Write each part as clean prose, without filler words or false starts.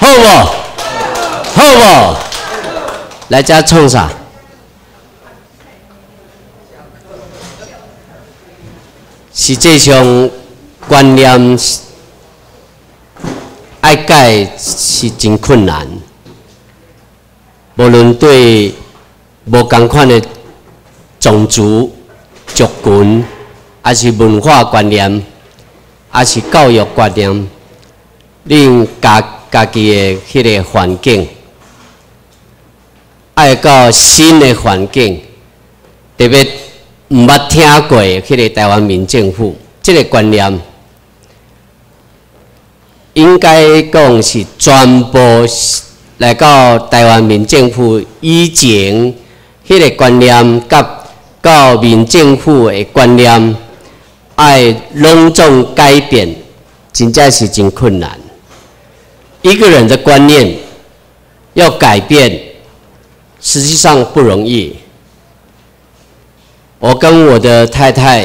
好不？来家创啥？实际上观念爱改是真困难，无论对无同款的种族、族群，还是文化观念，还是教育观念，恁家己的迄个环境，爱到新的环境，特别毋捌听过迄个台湾民政府，这个观念应该讲是全部来到台湾民政府以前迄个观念，到民政府的观念，爱隆重改变，真正是真困难。一个人的观念要改变，实际上不容易。我跟我的太太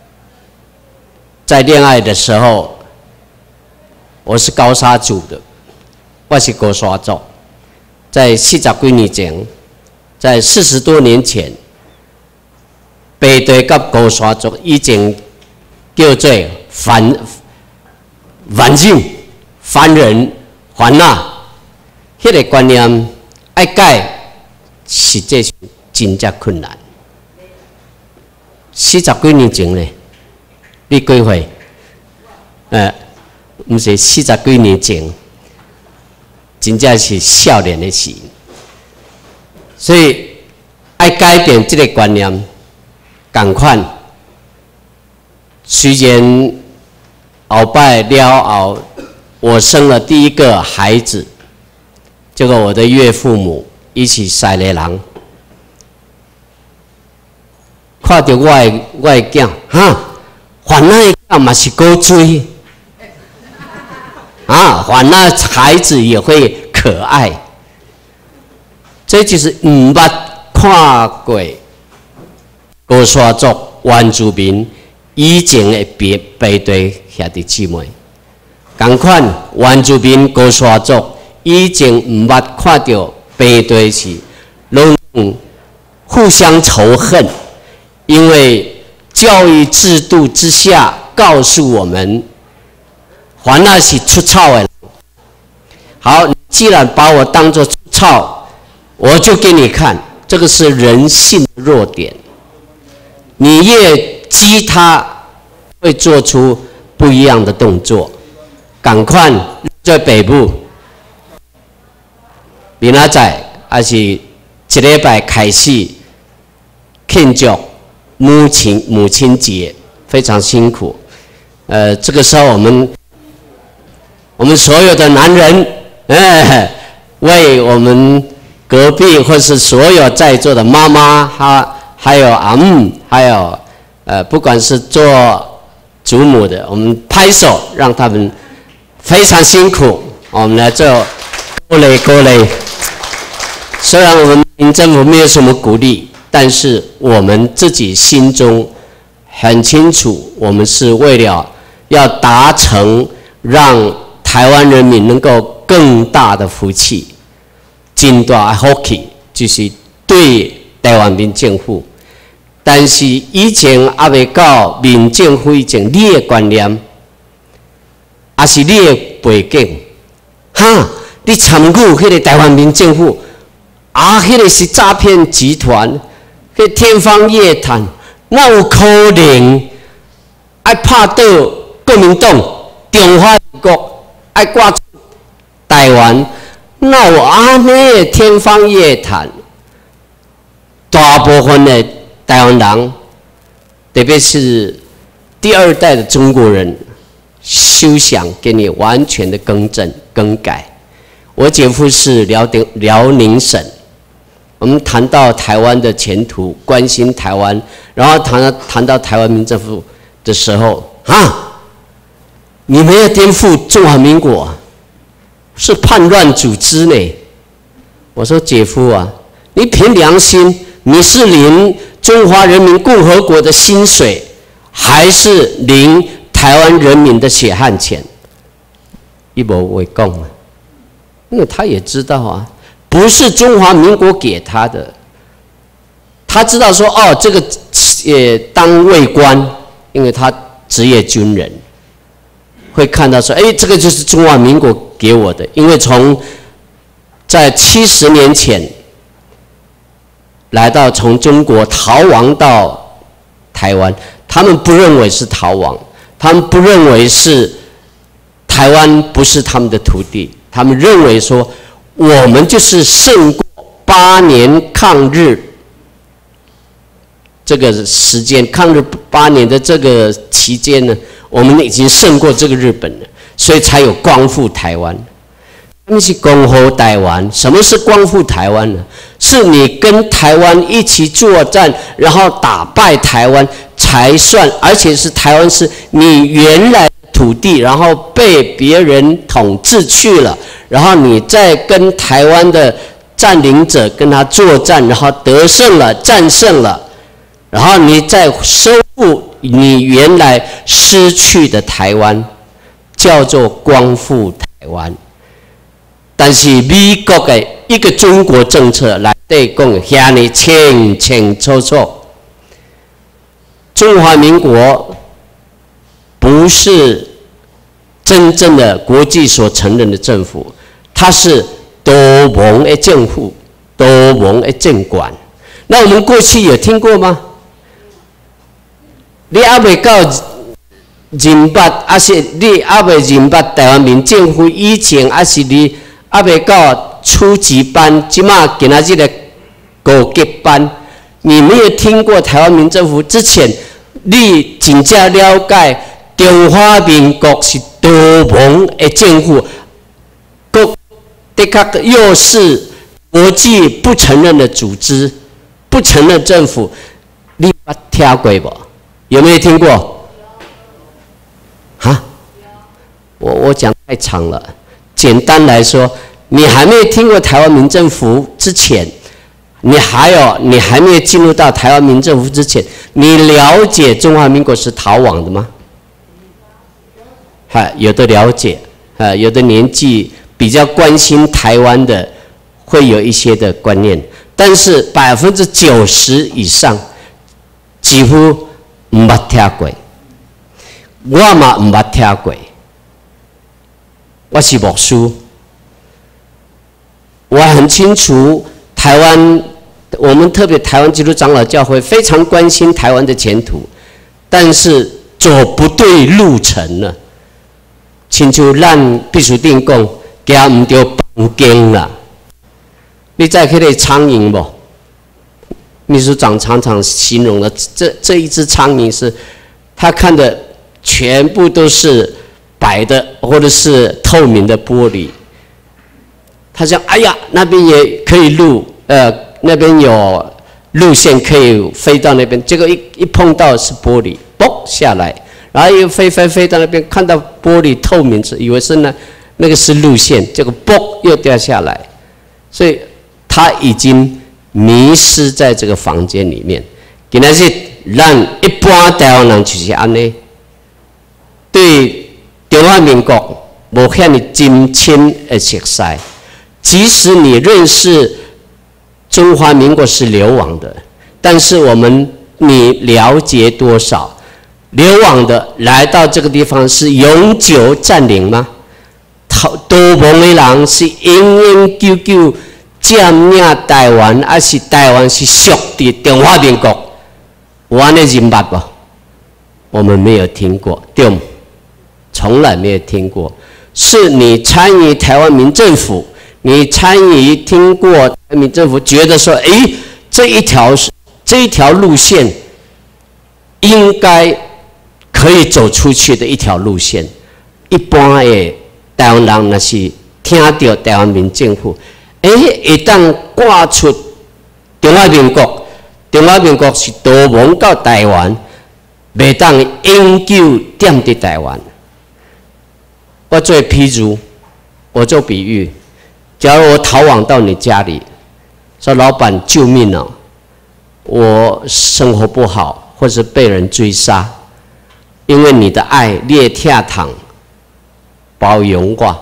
在恋爱的时候，我是高沙族的，我是高沙族，在40几年前，在40多年前，背对甲高沙族以前叫做凡人、凡人、凡呐，迄个观念爱改，实际上真正困难。40几年前呢，你几岁？毋是40几年前，真正是少年的时，所以爱改变这个观念，同款。虽然后摆了后，我生了第一个孩子，结果我的岳父母一起塞个人，看到我的囝，哈，犯那囝嘛是高追，啊，犯那孩子也会可爱，这就是毋捌看过高沙族原住民以前的背对兄弟姊妹。同款，原住民高沙族以前毋捌看到背对是拢互相仇恨，因为教育制度之下告诉我们，凡那是出草的人，好，你既然把我当作出草，我就给你看，这个是人性的弱点。你越激他，会做出不一样的动作。同款在北部，明仔载还是一礼拜开始庆祝母亲节，非常辛苦。这个时候我们所有的男人，为我们隔壁或是所有在座的妈妈，还有阿姆，还有不管是做祖母的，我们拍手让他们非常辛苦。我们来做鼓励。虽然我们民政府没有什么鼓励，但是我们自己心中很清楚，我们是为了要达成让台湾人民能够更大的福气，真大的福气，就是对台湾民政府。但是以前还未到民政府以前，你的观念，还是你的背景，哈，你参与迄个台湾民政府，迄个是诈骗集团，迄天方夜谭，哪有可能爱拍倒国民党、中华民国，爱挂出台湾，哪有安尼的天方夜谭？大部分的台湾人，特别是第二代的中国人，思想给你完全的更改。我姐夫是辽宁省，我们谈到台湾的前途，关心台湾，然后谈到台湾民政府的时候，你们要颠覆中华民国，是叛乱组织呢？我说姐夫啊，你凭良心，你是领中华人民共和国的薪水，还是领台湾人民的血汗钱？伊无话讲啊， 因为他也知道啊，不是中华民国给他的。他知道说，哦，这个当尉官，因为他职业军人，会看到说，哎，这个就是中华民国给我的。因为在70年前从中国逃亡到台湾，他们不认为是逃亡，他们不认为是台湾不是他们的土地，他们认为说，我们就是胜过8年抗日。这个时间，抗日8年的这个期间呢，我们已经胜过这个日本了，所以才有光复台湾。他们是光复台湾，什么是光复台湾呢？是你跟台湾一起作战，然后打败台湾才算，而且是台湾是你原来的土地，然后被别人统治去了，然后你再跟台湾的占领者跟他作战，然后得胜了，战胜了。然后你再收复你原来失去的台湾，叫做光复台湾。但是美国的一个中国政策来对讲，遐尼清清楚楚，中华民国不是真正的国际所承认的政府，它是多盟的政府，多盟的政管。那我们过去有听过吗？你还未到认捌，还是你还未认捌台湾民政府以前，还是你还未到初级班，即马今仔日的高级班，你没有听过台湾民政府之前，你真正了解中华民国是多盟的政府，的确又是国际不承认的组织，不承认政府，你捌听过无？有没有听过？啊？我讲太长了。简单来说，你还没有听过台湾民政府之前，你还没有进入到台湾民政府之前，你了解中华民国是逃亡的吗？有的了解，有的年纪比较关心台湾的，会有一些的观念，但是90%以上几乎唔捌听过，我嘛唔捌听过。我是牧师，我很清楚台湾，我们特别台湾基督长老教会非常关心台湾的前途，但是走不对路程了。亲像咱必须定讲，行唔对房间啦。你知迄个苍蝇无？秘书长常常形容了这一只苍蝇是，他看的全部都是白的或者是透明的玻璃。他想，哎呀，那边也可以那边有路线可以飞到那边，结果一碰到是玻璃，嘣下来，然后又飞到那边，看到玻璃透明，以为是那个是路线，结果嘣又掉下来，所以他已经迷失在这个房间里面。今仔日咱一般台湾人就是安尼，对中华民国无遐尼真深的熟悉。即使你认识中华民国是流亡的，但是你了解多少？流亡的来到这个地方是永久占领吗？多亡的人是永永久久占领台湾，还是台湾是属于中华民国？有安尼认捌不？我们没有听过，对吗？从来没有听过。是你参与台湾民政府，你参与听过台湾民政府，觉得说，这一条路线应该可以走出去的一条路线。一般的台湾人若是听到台湾民政府，会当挂出中华民国，中华民国是逃亡到台湾，袂当永久踮伫台湾。我做譬如，我做比喻，假如我逃亡到你家里，说老板救命哦，我生活不好，或是被人追杀，因为你的爱，你的疼包容我，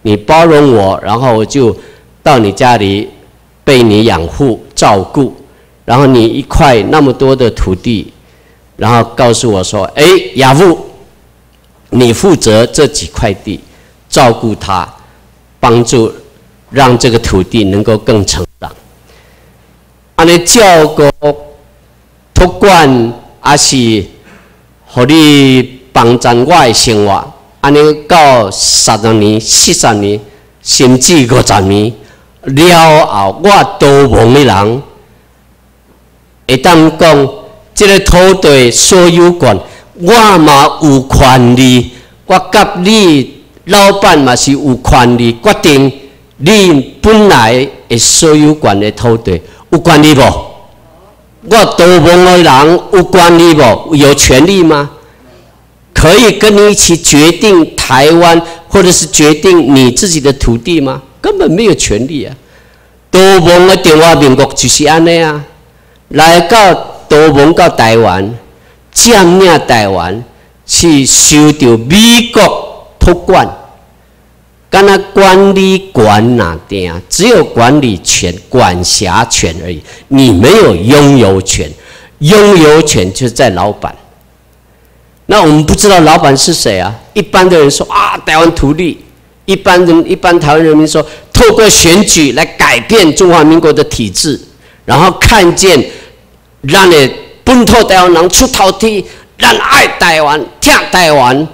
你包容我，然后我就到你家里被你养护照顾，然后你一块那么多的土地，然后告诉我说：“哎，亚父，你负责这几块地，照顾它，帮助让这个土地能够更成长。”安尼照顾、托管，还是互你帮助我的生活，安尼到30年、40年，甚至50年了后，我都忙的人，会当讲，这个土地所有权，我嘛有权利，我甲你老板嘛是有权利决定你本来的所有权的土地，有权利无？我都忙的人有权利无？有权利吗？可以跟你一起决定台湾，或者是决定你自己的土地吗？根本没有权利啊！都忙的中华民国就是安尼啊，来到都忙到台湾，占领台湾是受到美国托管，敢若管理权哪定，只有管理权、管辖权而已，你没有拥有权，拥有权就是在老板。那我们不知道老板是谁啊？一般的人说啊，台湾独立；一般台湾人民说，透过选举来改变中华民国的体制，然后看见咱的本土台湾人出头天，咱爱台湾，听台湾，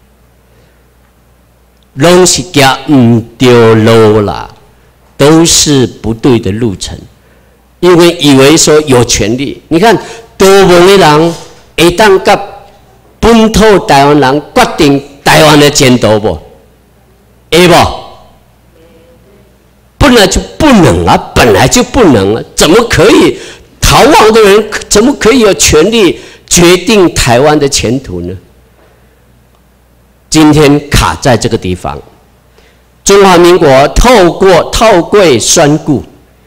拢是行唔对路啦，都是不对的路程，因为以为说有权利。你看，多忙的人会当甲本土台湾人决定台湾的前途不？会不？本来就不能啊，本来就不能啊，怎么可以？逃亡的人怎么可以有权利决定台湾的前途呢？今天卡在这个地方，中华民国透过选举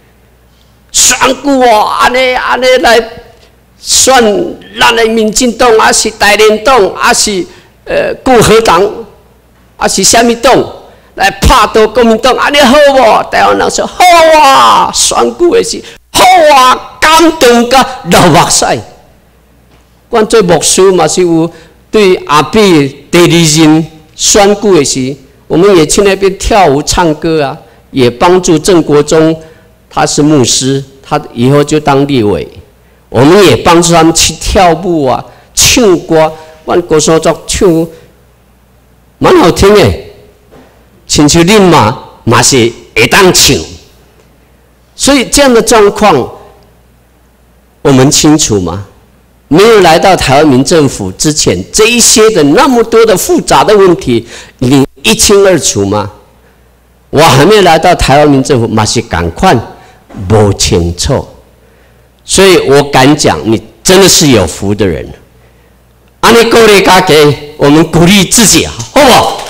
哦，安尼来选咱的民进党，还是台联党，还是共和党，还是什么党来拍倒国民党，安尼好无？台湾人说好啊，选举的是好啊，感动甲流目屎。阮做牧师嘛是有对阿扁第2任选举的时，我们也去那边跳舞唱歌啊，也帮助郑国忠，他是牧师，他以后就当立委。我们也帮助他们去跳舞啊，唱歌，阮国手作唱，蛮好听的。亲像恁嘛是会当唱，所以这样的状况，我们清楚吗？没有来到台湾民政府之前，这一些的那么多的复杂的问题，你一清二楚吗？我还没有来到台湾民政府，嘛是赶快不清楚。所以我敢讲，你真的是有福的人。安尼鼓励大家，我们鼓励自己，好不好？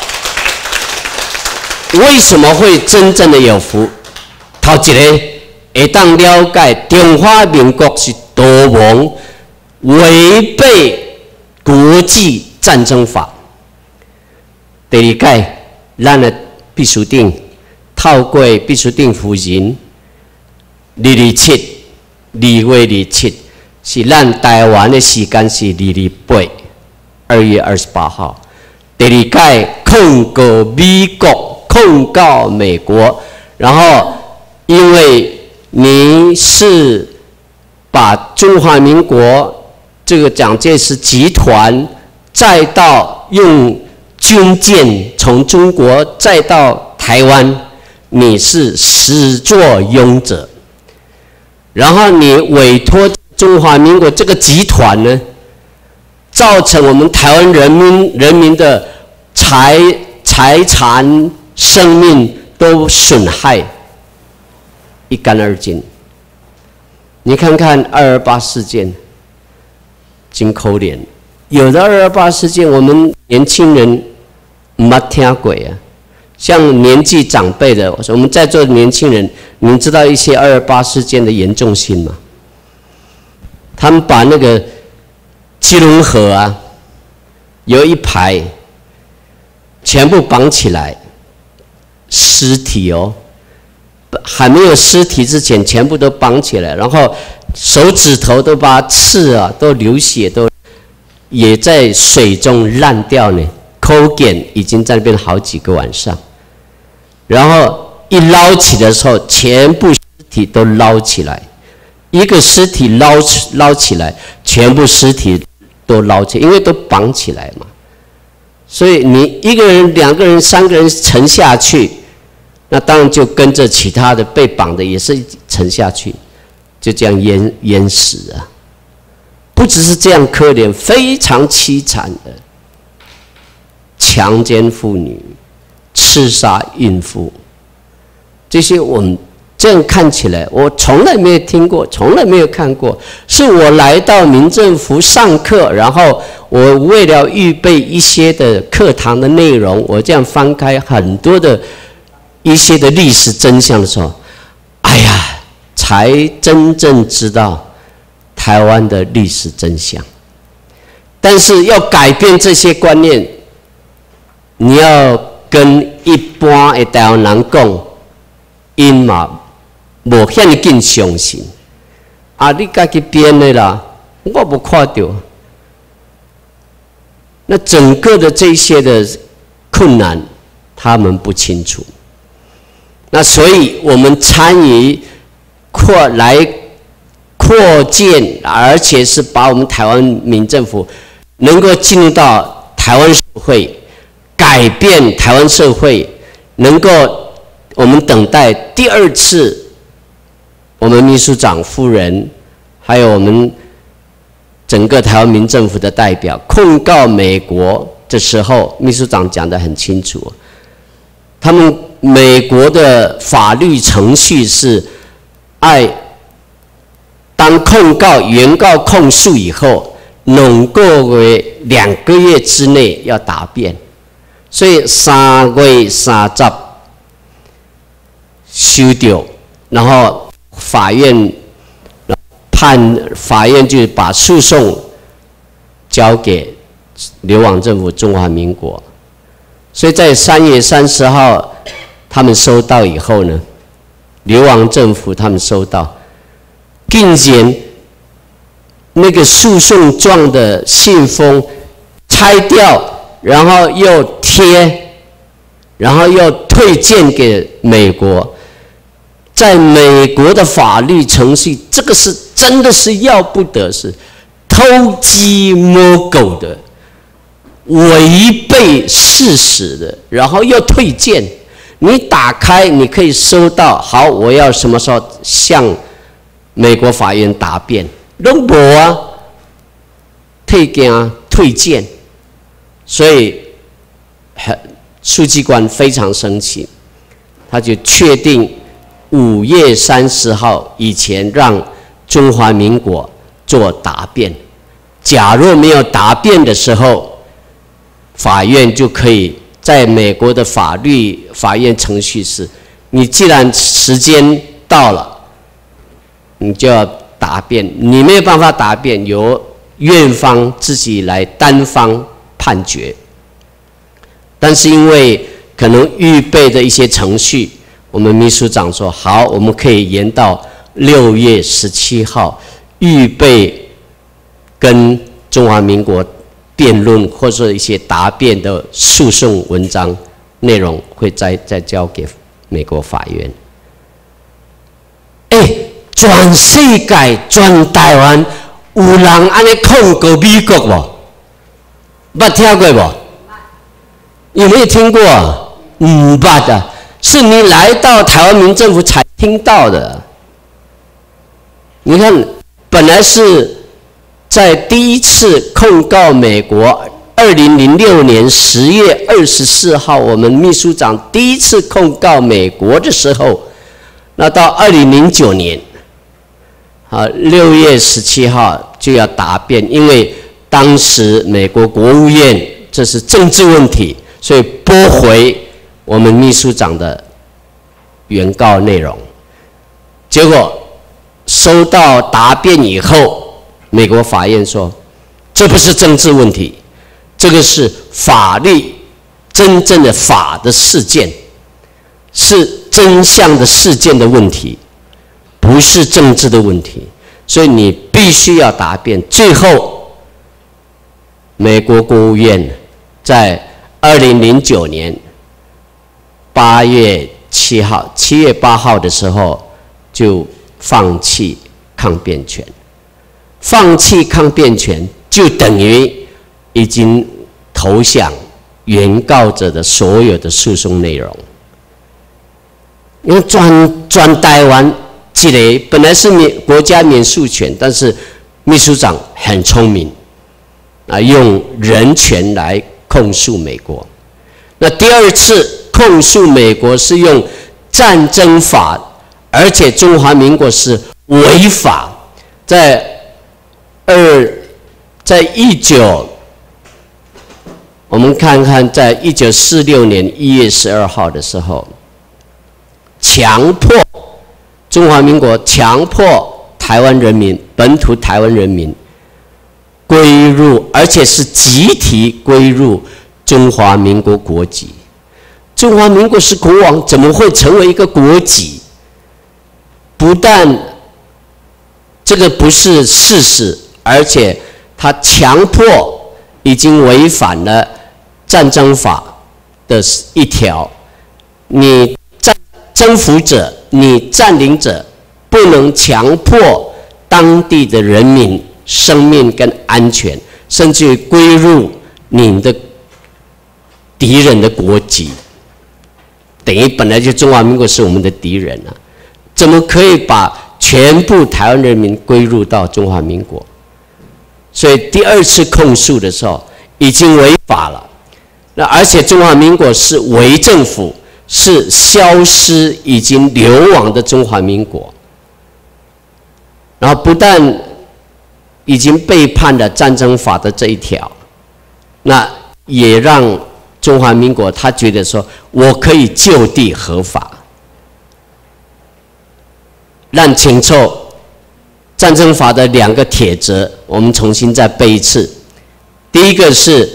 为什么会真正的有福？头一个会当了解中华民国是多亡违背国际战争法。第二个，咱的秘书长透过秘书长夫人2月27，是咱台湾的时间是2月28号。第二届控告美国，控告美国，然后因为你是把中华民国这个蒋介石集团再到用军舰从中国再到台湾，你是始作俑者。然后你委托中华民国这个集团呢，造成我们台湾人民的财产、生命都损害一干二净。你看看228事件，真可怜。有的228事件，我们年轻人没听过啊。像年纪长辈的，我们在座的年轻人，你们知道一些228事件的严重性吗？他们把那个基隆河啊，有一排全部绑起来， 尸体哦，还没有尸体之前，全部都绑起来，然后手指头都把刺啊都流血，都也在水中烂掉呢。抠茧已经在那边好几个晚上，然后一捞起的时候，全部尸体都捞起来，一个尸体捞起来，全部尸体都捞起来，因为都绑起来嘛。所以你一个人、2个人、3个人沉下去，那当然就跟着其他的被绑的也是沉下去，就这样淹死啊！不只是这样可怜，非常凄惨的，强奸妇女、刺杀孕妇，这些我们这样看起来，我从来没有听过，从来没有看过。是我来到民政府上课，然后我为了预备一些的课堂的内容，我这样翻开很多的一些的历史真相的时候，哎呀，才真正知道台湾的历史真相。但是要改变这些观念，你要跟一般的台湾人讲，因嘛无遐尼紧相信，啊，你家己编的啦，我无看到。那整个的这些的困难，他们不清楚。那所以我们参与扩建，而且是把我们台湾民政府能够进入到台湾社会，改变台湾社会，能够我们等待第2次，我们秘书长夫人，还有我们整个台湾民政府的代表控告美国的时候，秘书长讲得很清楚，他们美国的法律程序是当控告原告控诉以后，能够为2个月之内要答辩，所以3月30收掉，然后法院就把诉讼交给流亡政府中华民国，所以在3月30号他们收到以后呢，流亡政府他们收到，竟然那个诉讼状的信封拆掉，然后又贴，然后又退件给美国。在美国的法律程序，这个是真的是要不得，是偷鸡摸狗的，违背事实的，然后又退件。你打开，你可以收到，好，我要什么时候向美国法院答辩，都没啊，退件，所以书记官非常生气，他就确定5月30号以前让中华民国做答辩，假若没有答辩的时候，法院就可以在美国的法院程序是，你既然时间到了，你就要答辩，你没有办法答辩，由院方自己来单方判决。但是因为可能预备的一些程序，我们秘书长说好，我们可以延到6月17号，预备跟中华民国辩论或者一些答辩的诉讼文章内容，会再交给美国法院。全世界、全台湾有人安尼控告美国无？捌听过无？有没有听过？捌的。是你来到台湾民政府才听到的。你看，本来是在第1次控告美国，2006年10月24号，我们秘书长第1次控告美国的时候，那到2009年，6月17号就要答辩，因为当时美国国务院这是政治问题，所以驳回我们秘书长的原告内容。结果收到答辩以后，美国法院说这不是政治问题，这个是法律真正的法的事件， 是真相的事件的问题，不是政治的问题，所以你必须要答辩。最后，美国国务院在2009年8月7号、7月8号的时候就放弃抗辩权。放弃抗辩权就等于已经投降原告者的所有的诉讼内容。因为专台湾这个本来是国家免诉权，但是秘书长很聪明啊，用人权来控诉美国。那第二次控诉美国是用战争法，而且中华民国是违法，我们看看，在1946年1月12号的时候，强迫中华民国强迫台湾人民本土台湾人民归入，而且是集体归入中华民国国籍。中华民国是国王，怎么会成为一个国籍？不但这个不是事实，而且他强迫已经违反了战争法的一条：你征服者、你占领者不能强迫当地的人民生命跟安全，甚至于归入你的敌人的国籍。等于本来就中华民国是我们的敌人啊，怎么可以把全部台湾人民归入到中华民国？所以第二次控诉的时候已经违法了。那而且中华民国是伪政府，是消失已经流亡的中华民国。然后不但已经背叛了战争法的这一条，那也让中华民国他觉得说，我可以就地合法。让清楚战争法的2个铁则，我们重新再背一次。第一个是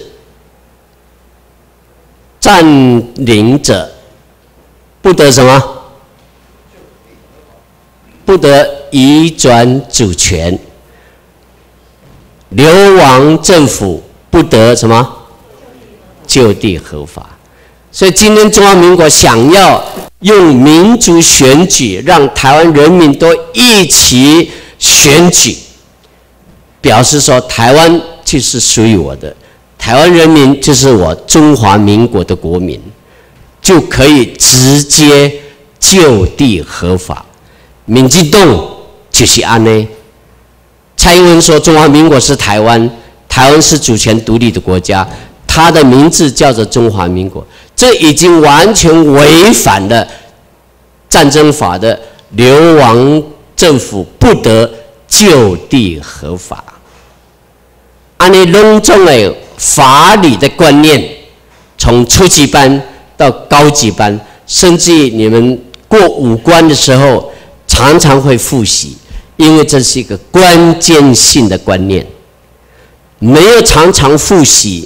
占领者不得什么？不得移转主权。流亡政府不得什么？就地合法。所以今天中华民国想要用民主选举，让台湾人民都一起选举，表示说台湾就是属于我的，台湾人民就是我中华民国的国民，就可以直接就地合法。民进党就是这样。蔡英文说中华民国是台湾，台湾是主权独立的国家，它的名字叫做中华民国，这已经完全违反了战争法的流亡政府不得就地合法。按你隆重的法理的观念，从初级班到高级班，甚至你们过5关的时候，常常会复习，因为这是一个关键性的观念。没有常常复习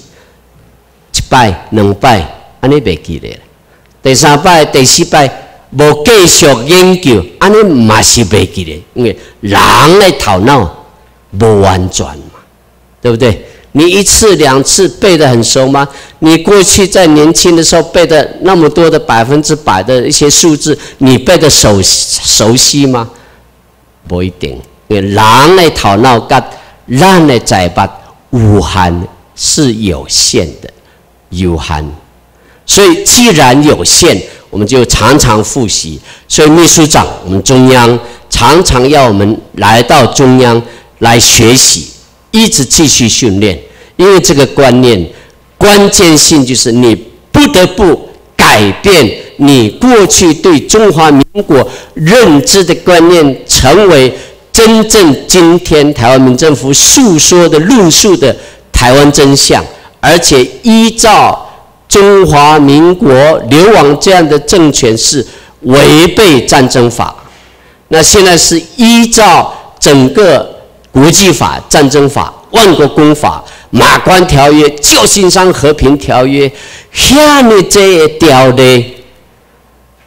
，1摆2摆，安尼袂记咧。第3摆、第4摆，无继续研究，安尼嘛是袂记咧。因为人的头脑不完全嘛，对不对？你1次2次背得很熟吗？你过去在年轻的时候背的那么多的100%的一些数字，你背得熟悉吗？不一定，因为人的头脑跟咱的财帛有限，是有限的，有限。所以既然有限，我们就常常复习。所以秘书长，我们中央常常要我们来到中央来学习，一直继续训练。因为这个观念关键性就是你不得不改变你过去对中华民国认知的观念，成为真正今天台湾民政府诉说的论述的台湾真相，而且依照中华民国流亡这样的政权是违背战争法。那现在是依照整个国际法、战争法、万国公法、马关条约、旧金山和平条约，遐尼这条例，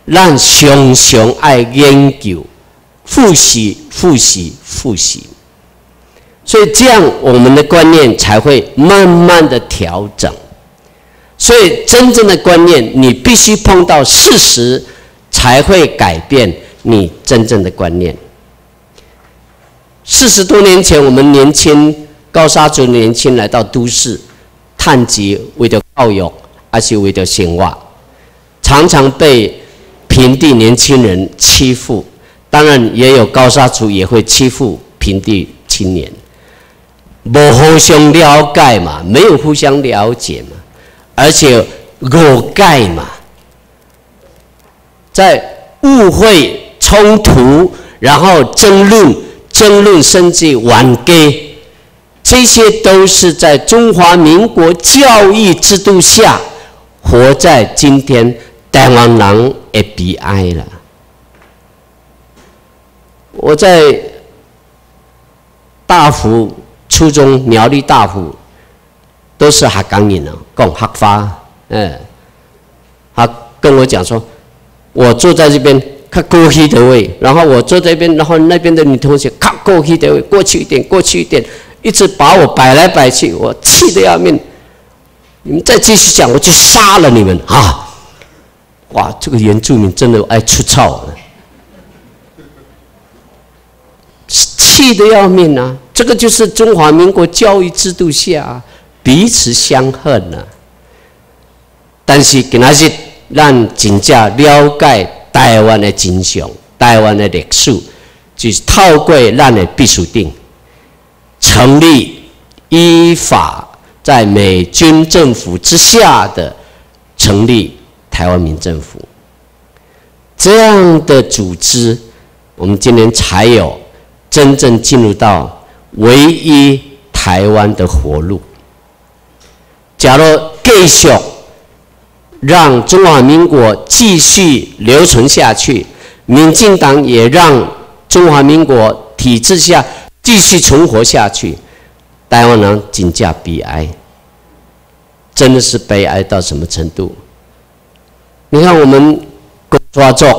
咱常常爱研究、复习、复习、复习，所以这样我们的观念才会慢慢的调整。所以真正的观念，你必须碰到事实，才会改变你真正的观念。40多年前，我们年轻高沙族年轻来到都市，探级为了教育，还是为了生活，常常被平地年轻人欺负。当然，也有高沙族也会欺负平地青年，没互相了解嘛，没有互相了解嘛。而且误解嘛，在误会、冲突，然后争论甚至冤家，这些都是在中华民国教育制度下活在今天台湾人的悲哀了。我在大湖初中苗栗大湖。都是客家人讲客话，他跟我讲说，我坐在这边，看过去的位，然后我坐在这边，然后那边的女同学看过去的位，过去一点，过去一点，一直把我摆来摆去，我气得要命。你们再继续讲，我就杀了你们啊！哇，这个原住民真的爱出操，气得要命啊！这个就是中华民国教育制度下。彼此相恨啊！但是今仔日咱真正了解台湾的真相，台湾的历史，就是透过咱的必须定，成立依法在美军政府之下的成立台湾民政府这样的组织，我们今天才有真正进入到唯一台湾的活路。假如继续让中华民国继续留存下去，民进党也让中华民国体制下继续存活下去，台湾人真正悲哀，真的是悲哀到什么程度？你看我们高沙族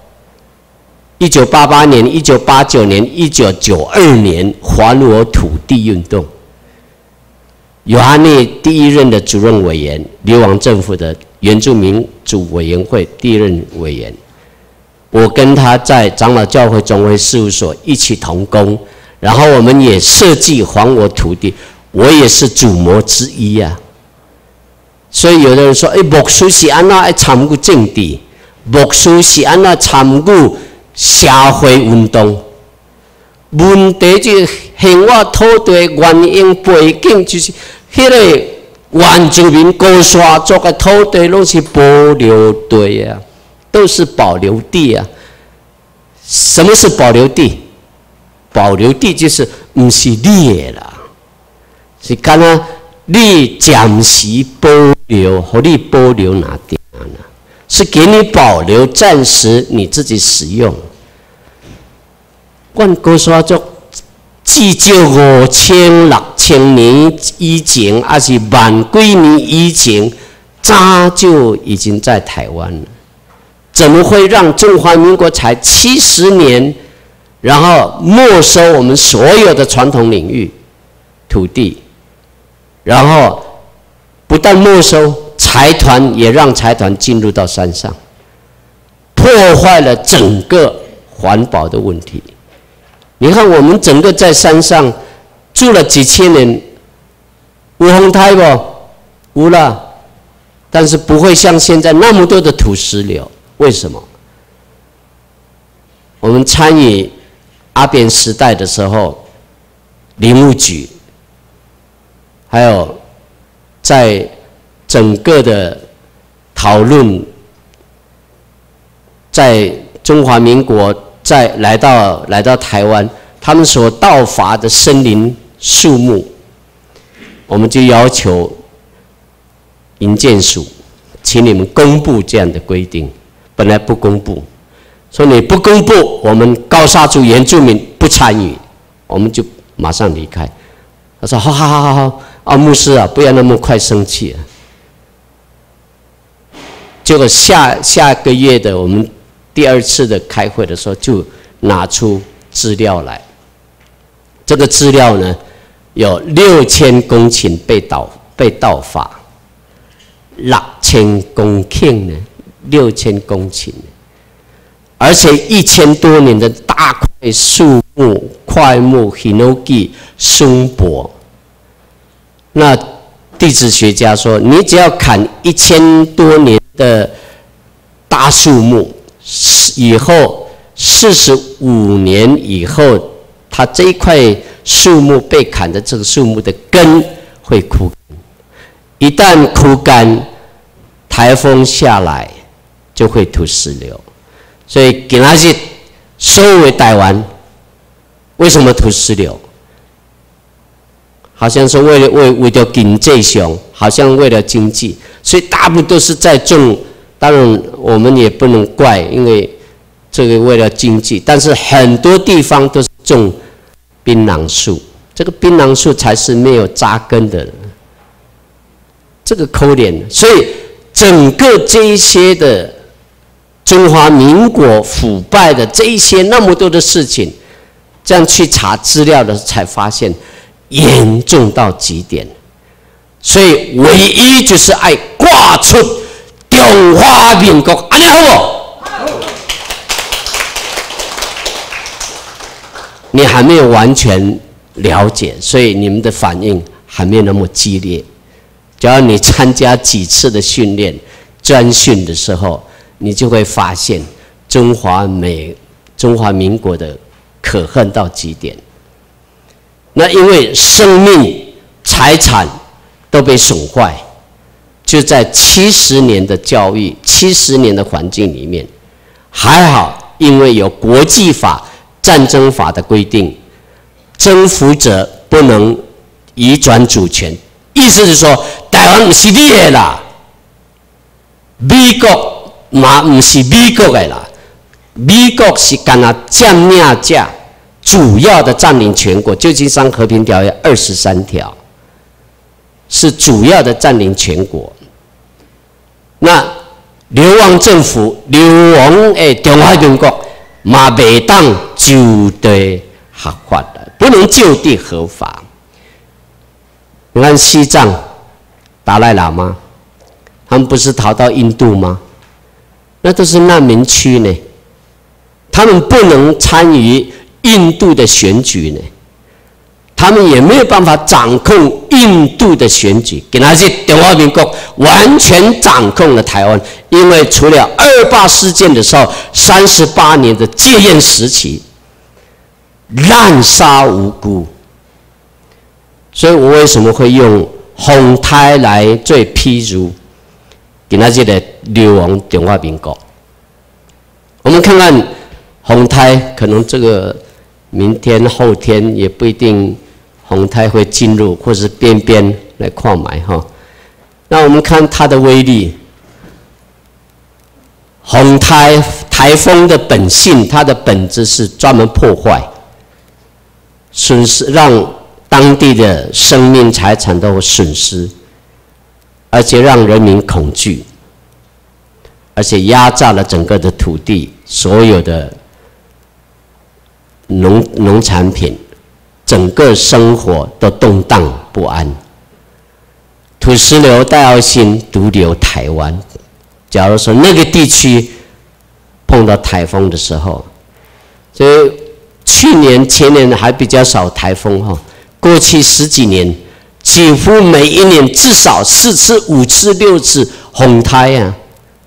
，1988年、1989年、1992年还我土地运动。有他那第一任的主任委员，流亡政府的原住民族委员会第一任委员，我跟他在长老教会总会事务所一起同工，然后我们也设计还我土地，我也是主谋之一啊。所以有的人说，牧师是安怎爱参与政治，牧师是安怎参与社会运动？问题就是还我土地原因背景就是。迄个原住民高沙族的土地都是保留地啊，都是保留地啊。什么是保留地？保留地就是不是你的啦，是干那你暂时保留，和你保留哪点呢？是给你保留，暂时你自己使用。阮高沙族。至少5000、6000年以前，还是万几年以前，早就已经在台湾了。怎么会让中华民国才70年，然后没收我们所有的传统领域土地，然后不但没收，财团也让财团进入到山上，破坏了整个环保的问题。你看，我们整个在山上住了几千年，有风台不？有了，但是不会像现在那么多的土石流。为什么？我们参与阿扁时代的时候，林务局，还有在整个的讨论，在中华民国。再来到台湾，他们所盗伐的森林树木，我们就要求营建署，请你们公布这样的规定。本来不公布，说你不公布，我们高沙族原住民不参与，我们就马上离开。他说：好，啊，牧师啊，不要那么快生气啊。结果下个月的我们第二次的开会的时候，就拿出资料来。这个资料呢，有6000公顷被盗伐，6000公顷呢，6000公顷，而且1000多年的大块树木、块木、Hinoki、松柏。那地质学家说，你只要砍1000多年的大树木，以后45年以后，它这一块树木被砍的这个树木的根会枯干，一旦枯干，台风下来就会土石流。所以今仔日所有的台湾为什么土石流？好像是为了经济上，好像为了经济，所以大部分都是在种。当然我们也不能怪，因为这个为了经济，但是很多地方都是种槟榔树，这个槟榔树才是没有扎根的，这个可怜。所以整个这一些的中华民国腐败的这一些那么多的事情，这样去查资料的才发现严重到极点。所以唯一就是爱挂出中华民国，安尼好不好？你还没有完全了解，所以你们的反应还没有那么激烈。只要你参加几次的训练、专训的时候，你就会发现中华民国的可恨到极点。那因为生命、财产都被损坏，就在70年的教育、70年的环境里面，还好，因为有国际法、战争法的规定，征服者不能移转主权。意思是说，台湾不是你的啦，美国嘛不是美国的啦，美国是干那占领者。主要的占领全国，旧金山和平条约23条是主要的占领全国。那流亡政府、流亡的中华民国嘛，袂当就地合法的，不能就地合法。你看西藏达赖喇嘛，他们不是逃到印度吗？那都是难民区呢，他们不能参与印度的选举呢，他们也没有办法掌控印度的选举。给那些中华民国完全掌控了台湾，因为除了28事件的时候，38年的戒严时期，滥杀无辜。所以我为什么会用洪台来做譬如，给那些的流亡中华民国？我们看看洪台，可能这个。明天、后天也不一定，洪台会进入，或是边边来矿买哈。那我们看它的威力，洪台台风的本性，它的本质是专门破坏、损失，让当地的生命财产都有损失，而且让人民恐惧，而且压榨了整个的土地，所有的。农产品，整个生活都动荡不安。土石流戴奥辛独流台湾。假如说那个地区碰到台风的时候，所以去年、前年还比较少台风哈。过去10几年，几乎每一年至少4次、5次、6次洪台啊。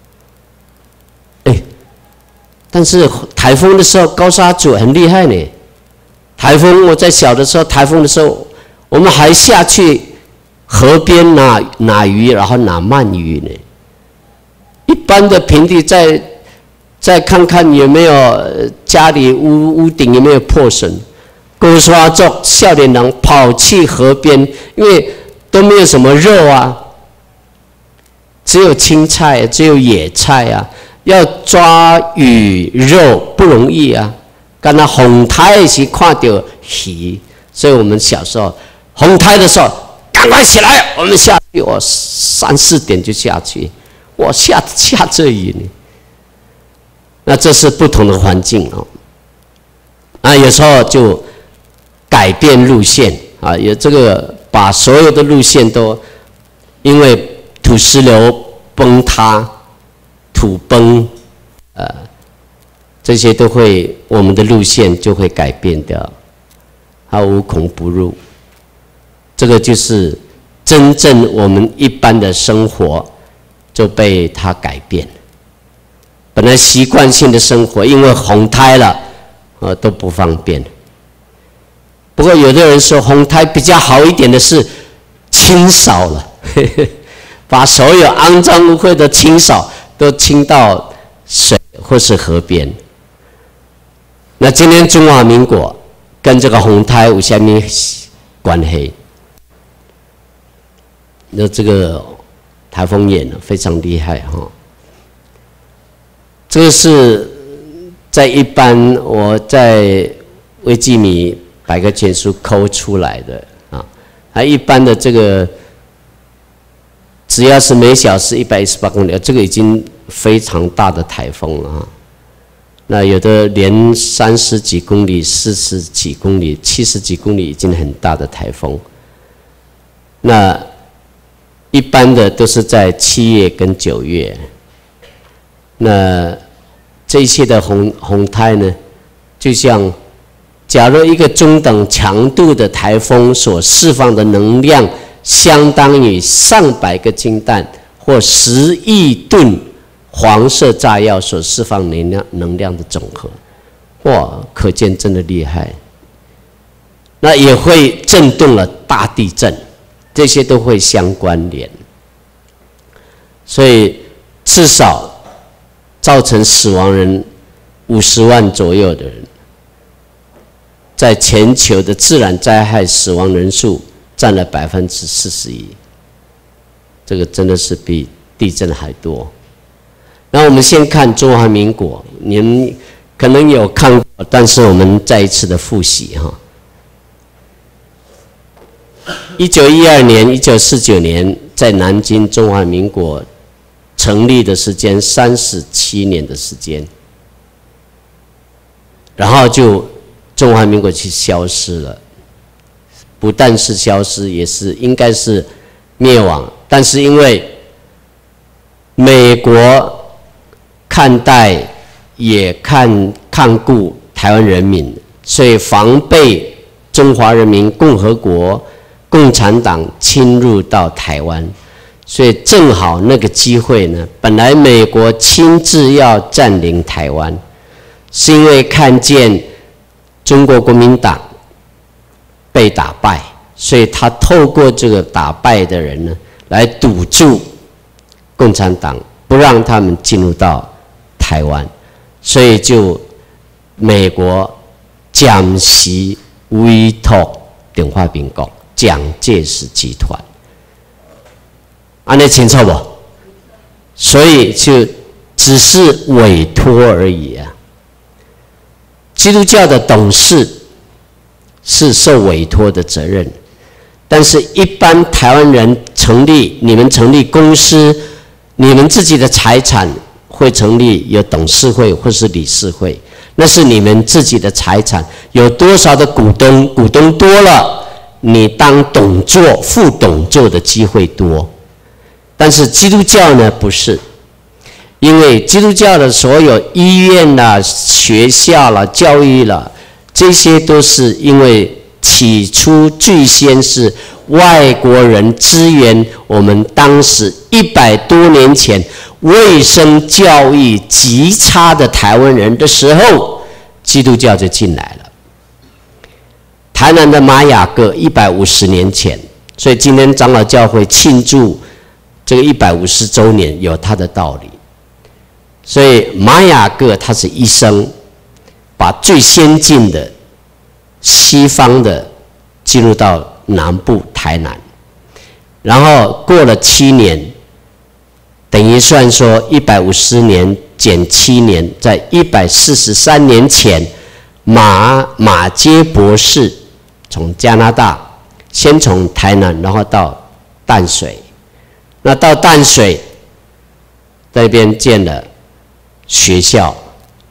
但是台风的时候，高沙组很厉害呢。台风，我在小的时候，台风的时候，我们还下去河边拿鱼，然后拿鳗鱼呢。一般的平地再看看有没有家里屋顶有没有破损。高沙族少年人跑去河边，因为都没有什么肉啊，只有青菜，只有野菜啊。要抓鱼肉不容易啊！刚才洪台时看到鱼，所以我们小时候洪台的时候，赶快起来，我们下去。我3、4点就下去，我下这雨呢。 那这是不同的环境哦。啊，有时候就改变路线啊，有这个把所有的路线都因为土石流崩塌、土崩，这些都会我们的路线就会改变掉，它无孔不入。这个就是真正我们一般的生活就被它改变。本来习惯性的生活，因为洪灾了，都不方便。不过有的人说洪灾比较好一点的是清扫了，把所有肮脏污秽的清扫都清到水或是河边。那今天中华民国跟这个洪灾有什么关系？那这个台风眼非常厉害哈。这个是在一般我在维基米百科全书抠出来的啊，还一般的这个只要是每小时118公里，这个已经非常大的台风了啊。那有的连30几公里、40几公里、70几公里已经很大的台风。那一般的都是在7月跟9月。那这些的洪灾呢，就像假如一个中等强度的台风所释放的能量，相当于上百个氢弹或10亿吨黄色炸药所释放能量的总和，哇，可见真的厉害。那也会震动了大地震，这些都会相关联，所以至少造成死亡人50万左右的人，在全球的自然灾害死亡人数占了41%，这个真的是比地震还多。那我们先看中华民国，你们可能有看过，但是我们再一次的复习哈。1912年、1949年在南京中华民国成立的时间37年的时间，然后就中华民国去消失了，不但是消失，也是应该是灭亡。但是因为美国看待也看顾台湾人民，所以防备中华人民共和国共产党侵入到台湾，所以正好那个机会呢，本来美国亲自要占领台湾，是因为看见中国国民党被打败，所以他透过这个打败的人呢，来堵住共产党，不让他们进入到台湾，所以就美国暂时委托中华民国蒋介石集团，安尼清楚不？所以就只是委托而已啊。基督教的董事是受委托的责任，但是一般台湾人你们成立公司，你们自己的财产会成立有董事会或是理事会，那是你们自己的财产，有多少的股东，股东多了，你当董座、副董座的机会多。但是基督教呢，不是，因为基督教的所有医院啦、学校啦、教育啦，这些都是因为起初最先是外国人支援我们当时100多年前卫生教育极差的台湾人的时候，基督教就进来了。台南的玛雅各150年前，所以今天长老教会庆祝这个150周年有它的道理。所以玛雅各他是医生，把最先进的西方的进入到南部台南，然后过了7年，等于算说150年减7年，在143年前，马偕博士从加拿大先从台南，然后到淡水，那到淡水那边建了学校，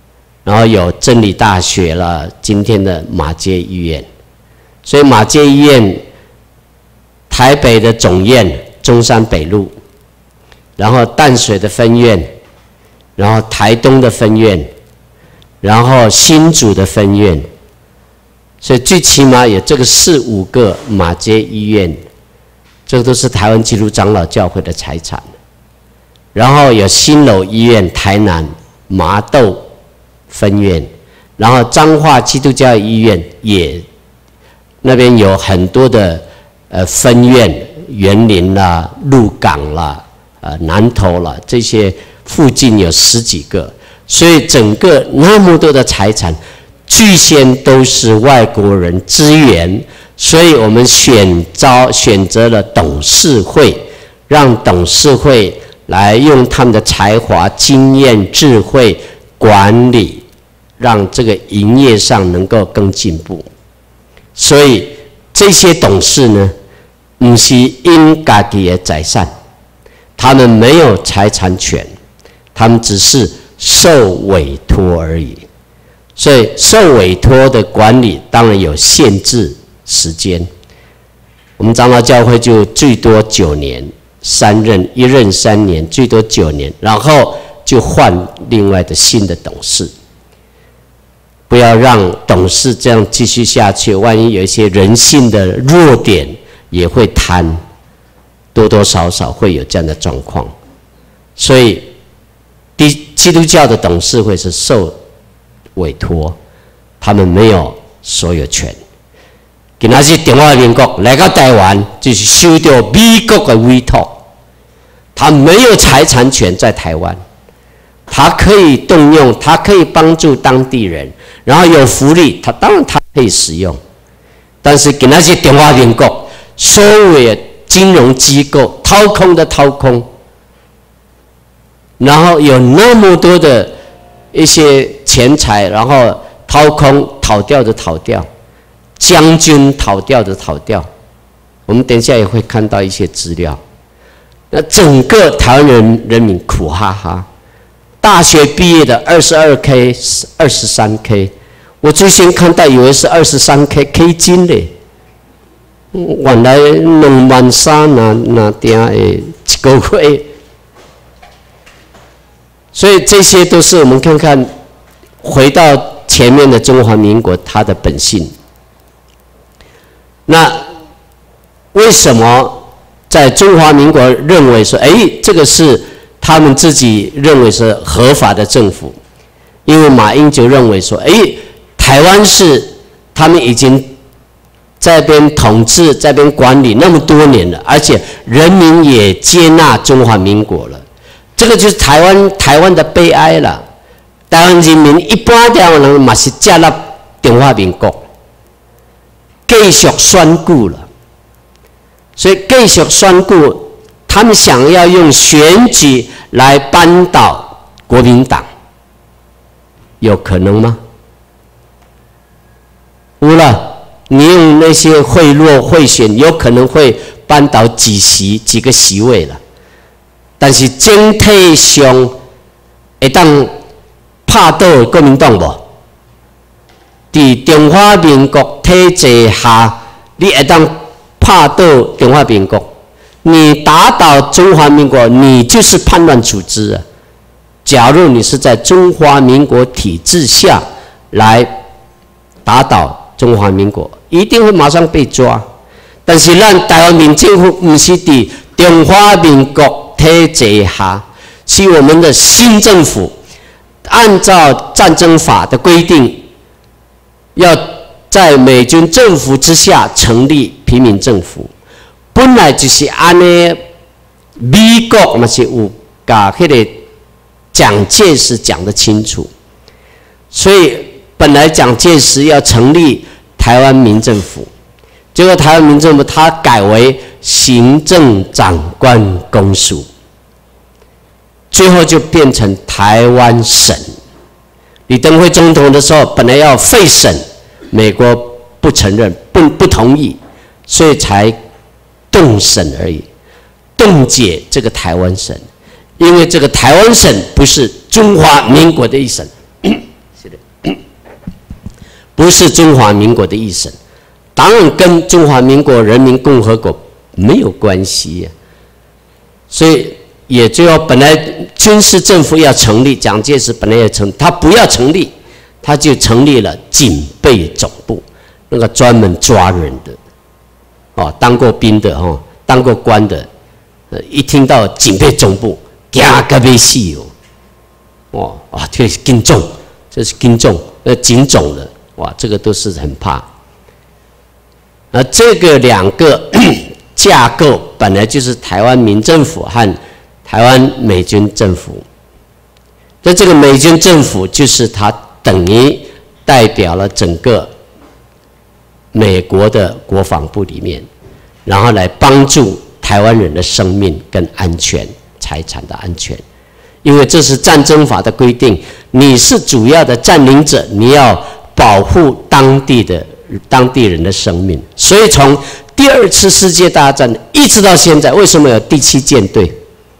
然后有真理大学了，今天的马偕医院。所以马偕医院，台北的总院中山北路，然后淡水的分院，然后台东的分院，然后新竹的分院，所以最起码有这个4、5个马偕医院，这都是台湾基督长老教会的财产。然后有新楼医院，台南麻豆分院，然后彰化基督教医院也那边有很多的分院，园林啦、鹿港啦、南投啦，这些附近有10几个，所以整个那么多的财产，巨先都是外国人支援，所以我们选择了董事会，让董事会来用他们的才华、经验、智慧管理，让这个营业上能够更进步。所以这些董事呢，不是因家己的财产，他们没有财产权，他们只是受委托而已。所以受委托的管理当然有限制时间。我们长老教会就最多9年，3任，1任3年，最多9年，然后就换另外的新的董事。不要让董事这样继续下去，万一有一些人性的弱点也会贪，多多少少会有这样的状况。所以基督教的董事会是受委托，他们没有所有权。今仔日中华民国来到台湾，就是受到美国的委托，他没有财产权在台湾，他可以动用，他可以帮助当地人，然后有福利，当然他可以使用。但是今仔日中华民国所有的金融机构掏空的掏空，然后有那么多的一些钱财，然后掏空、逃掉的逃掉，将军逃掉的逃掉。我们等一下也会看到一些资料。那整个台湾人民苦哈哈。大学毕业的22K、23K， 我最先看到以为是23K 金嘞，原来2万3那点1个月。所以这些都是我们看看，回到前面的中华民国它的本性。那为什么在中华民国认为说，这个是他们自己认为是合法的政府？因为马英九认为说，台湾是他们已经在那边统治、在那边管理那么多年了，而且人民也接纳中华民国了。这个就是台湾的悲哀了。台湾人民一般台湾人嘛是接纳中华民国，继续选举了，所以继续选举，他们想要用选举来扳倒国民党，有可能吗？有了，你用那些贿赂贿选，有可能会扳倒几个席位了。但是整体上会当拍倒国民党无？在中华民国体制下，你会当拍倒中华民国？你打倒中华民国，你就是叛乱处置啊！假如你是在中华民国体制下来打倒中华民国，一定会马上被抓。但是咱台湾民政府不是在中华民国体制下，是我们的新政府，按照战争法的规定，要在美军政府之下成立平民政府。本来就是安尼，美国嘛是有把迄个蒋介石讲得清楚，所以本来蒋介石要成立台湾民政府，结果台湾民政府他改为行政长官公署，最后就变成台湾省。李登辉总统的时候，本来要废省，美国不承认，不同意，所以才冻省而已，冻结这个台湾省，因为这个台湾省不是中华民国的一省。是的。 不是中华民国的一省，当然跟中华民国人民共和国没有关系呀。所以也就要本来军事政府要成立，蒋介石本来要成，他不要成立，他就成立了警备总部，那个专门抓人的，哦，当过兵的哦，当过官的，一听到警备总部，惊个要死哦，哇，这是警总，这是警总，警总的，哇，这个都是很怕。这个两个架构本来就是台湾民政府和台湾美军政府，那这个美军政府就是它等于代表了整个美国的国防部里面，然后来帮助台湾人的生命跟安全、财产的安全，因为这是战争法的规定，你是主要的占领者，你要保护当地人的生命，所以从第二次世界大战一直到现在，为什么有第7舰队？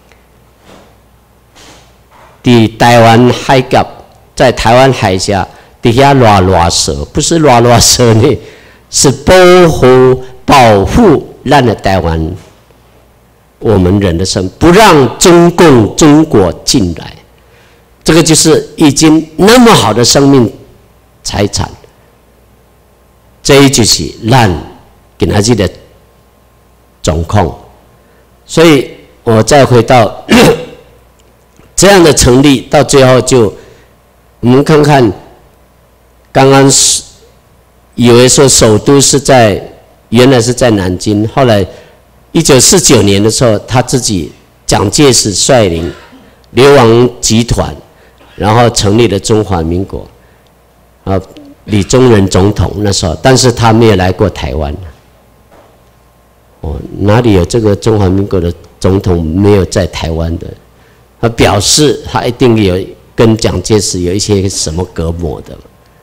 台湾海峡，在台湾海峡底下拉蛇，不是拉蛇呢，是保护咱的台湾我们人的生命，不让中国进来。这个就是已经那么好的生命财产，这就是咱今仔日的状况。所以我再回到这样的成立，到最后就我们看看，刚刚以为说首都是原来是在南京，后来1949年的时候，他自己蒋介石率领流亡集团，然后成立了中华民国，李宗仁总统那时候，但是他没有来过台湾。哦，哪里有这个中华民国的总统没有在台湾的？他表示他一定有跟蒋介石有一些什么隔膜的。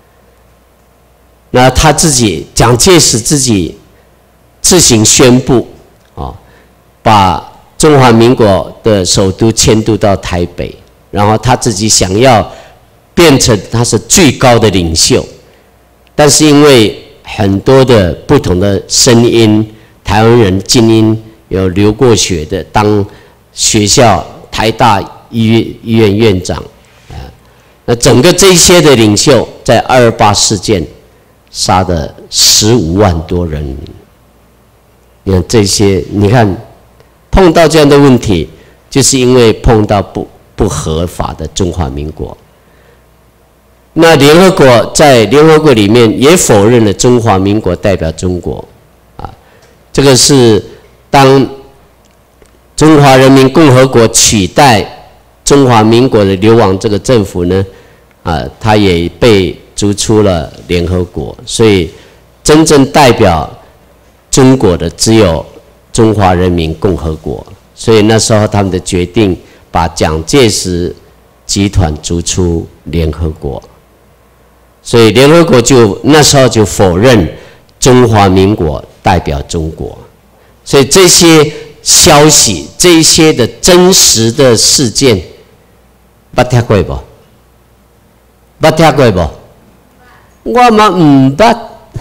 那他蒋介石自己自行宣布，把中华民国的首都迁都到台北，然后他自己想要变成他是最高的领袖，但是因为很多的不同的声音，台湾人精英有流过血的当学校台大医院院长，那整个这些的领袖在228事件杀的15万多人，你看这些，你看碰到这样的问题，就是因为碰到不合法的中华民国。那联合国在联合国里面也否认了中华民国代表中国，这个是当中华人民共和国取代中华民国的流亡这个政府呢，它也被逐出了联合国，所以真正代表中国的只有中华人民共和国，所以那时候他们的决定把蒋介石集团逐出联合国，所以联合国那时候就否认中华民国代表中国，所以这些消息，这些的真实的事件，捌听过不？捌听过不？我嘛唔捌，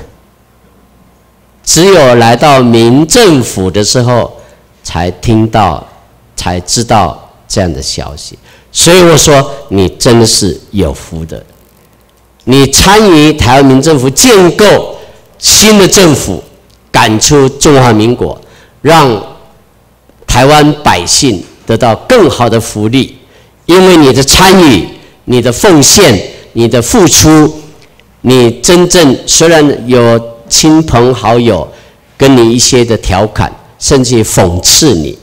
只有来到民政府的时候才听到，才知道这样的消息。所以我说，你真的是有福的。你参与台湾民政府建构新的政府，赶出中华民国，让台湾百姓得到更好的福利，因为你的参与、你的奉献、你的付出，你真正虽然有亲朋好友跟你一些的调侃，甚至讽刺你，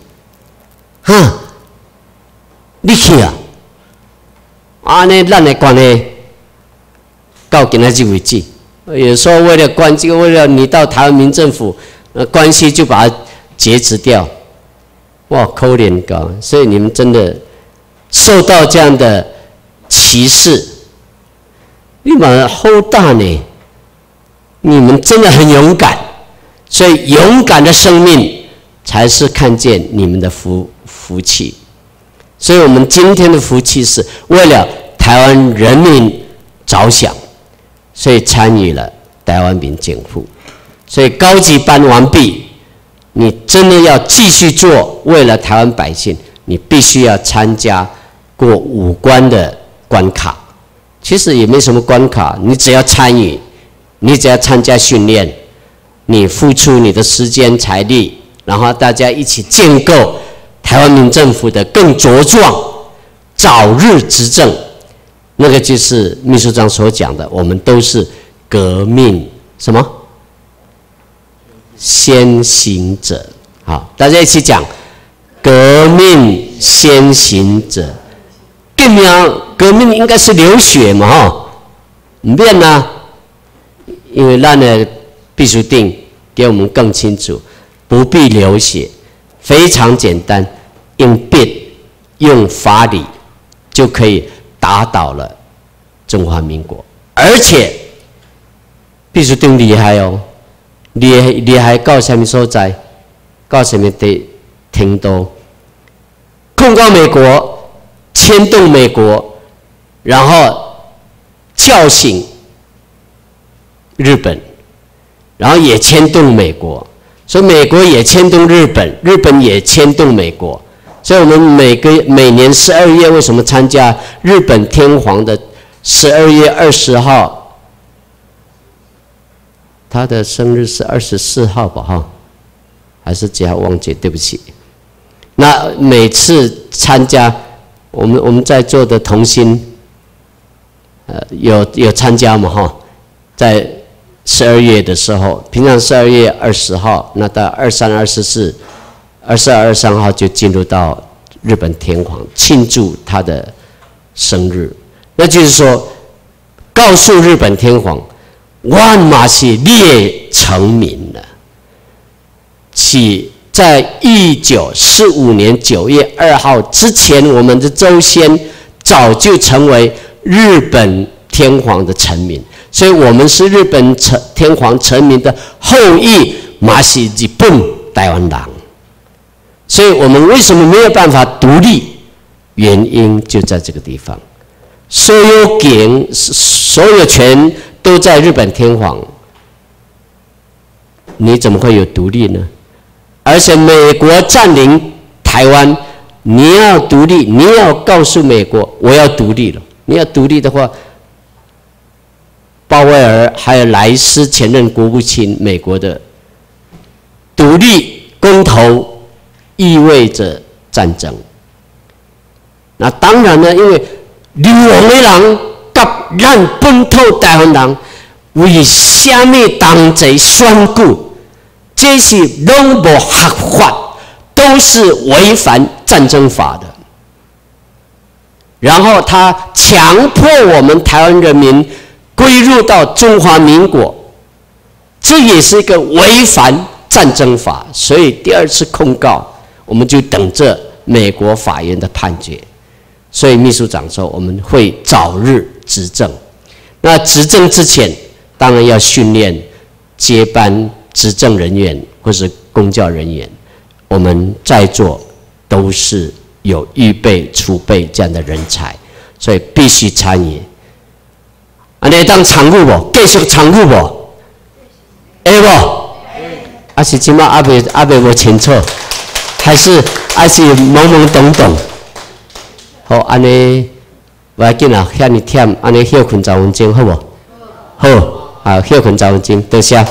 你去啊，安尼咱的关系到今仔日为止，有时候为了关系，为了你到台湾民政府，关系就把它截止掉，哇，可怜高！所以你们真的受到这样的歧视，你们好大呢，你们真的很勇敢，所以勇敢的生命才是看见你们的福气。所以我们今天的福气是为了台湾人民着想。 所以参与了台湾民政府。所以高级班完毕，你真的要继续做，为了台湾百姓，你必须要参加过5关的关卡。其实也没什么关卡，你只要参与，你只要参加训练，你付出你的时间财力，然后大家一起建构台湾民政府的更茁壮，早日执政。那个就是秘书长所讲的，我们都是革命什么先行者。好，大家一起讲革命先行者。革命应该是流血嘛，吼，唔变啦，因为咱的秘书长给我们更清楚，不必流血，非常简单，用笔、用法理就可以打倒了中华民国。而且秘书长厉害哦，厉害到什么所在？到什么程度？控告美国。牵动美国，然后叫醒日本，然后也牵动美国，所以美国也牵动日本，日本也牵动美国。所以我们每年12月为什么参加日本天皇的12月20号？他的生日是24号吧？哈，还是几号忘记？对不起。那每次参加。我们在座的同心，有参加嘛哈？在12月的时候，平常12月20号，那到23、24、22、23号就进入到日本天皇庆祝他的生日。那就是说，告诉日本天皇，我嘛是列成民了，是。在1945年9月2号之前，我们的周先早就成为日本天皇的臣民，所以我们是日本天皇臣民的后裔，嘛是日本台湾人。所以我们为什么没有办法独立？原因就在这个地方，所有权都在日本天皇，你怎么会有独立呢？而且美国占领台湾，你要独立，你要告诉美国我要独立了。你要独立的话，鲍威尔还有莱斯前任国务卿美国的独立公投意味着战争。那当然呢，因为流亡的人甲咱本土台湾人为什么同齐选举？这是拢无合法，都是违反战争法的。然后他强迫我们台湾人民归入到中华民国，这也是一个违反战争法。所以第2次控告，我们就等着美国法院的判决。所以秘书长说，我们会早日执政。那执政之前，当然要训练接班执政人员或是公教人员，我们在座都是有预备储备这样的人才，所以必须参与。安尼当参与无？继续参与无？会无？还是今麦还未无清楚，还是懵懵懂懂？好，安尼不要紧啊，遐尼忝，安尼休困10分钟好无？好，啊，休困10分钟，多谢。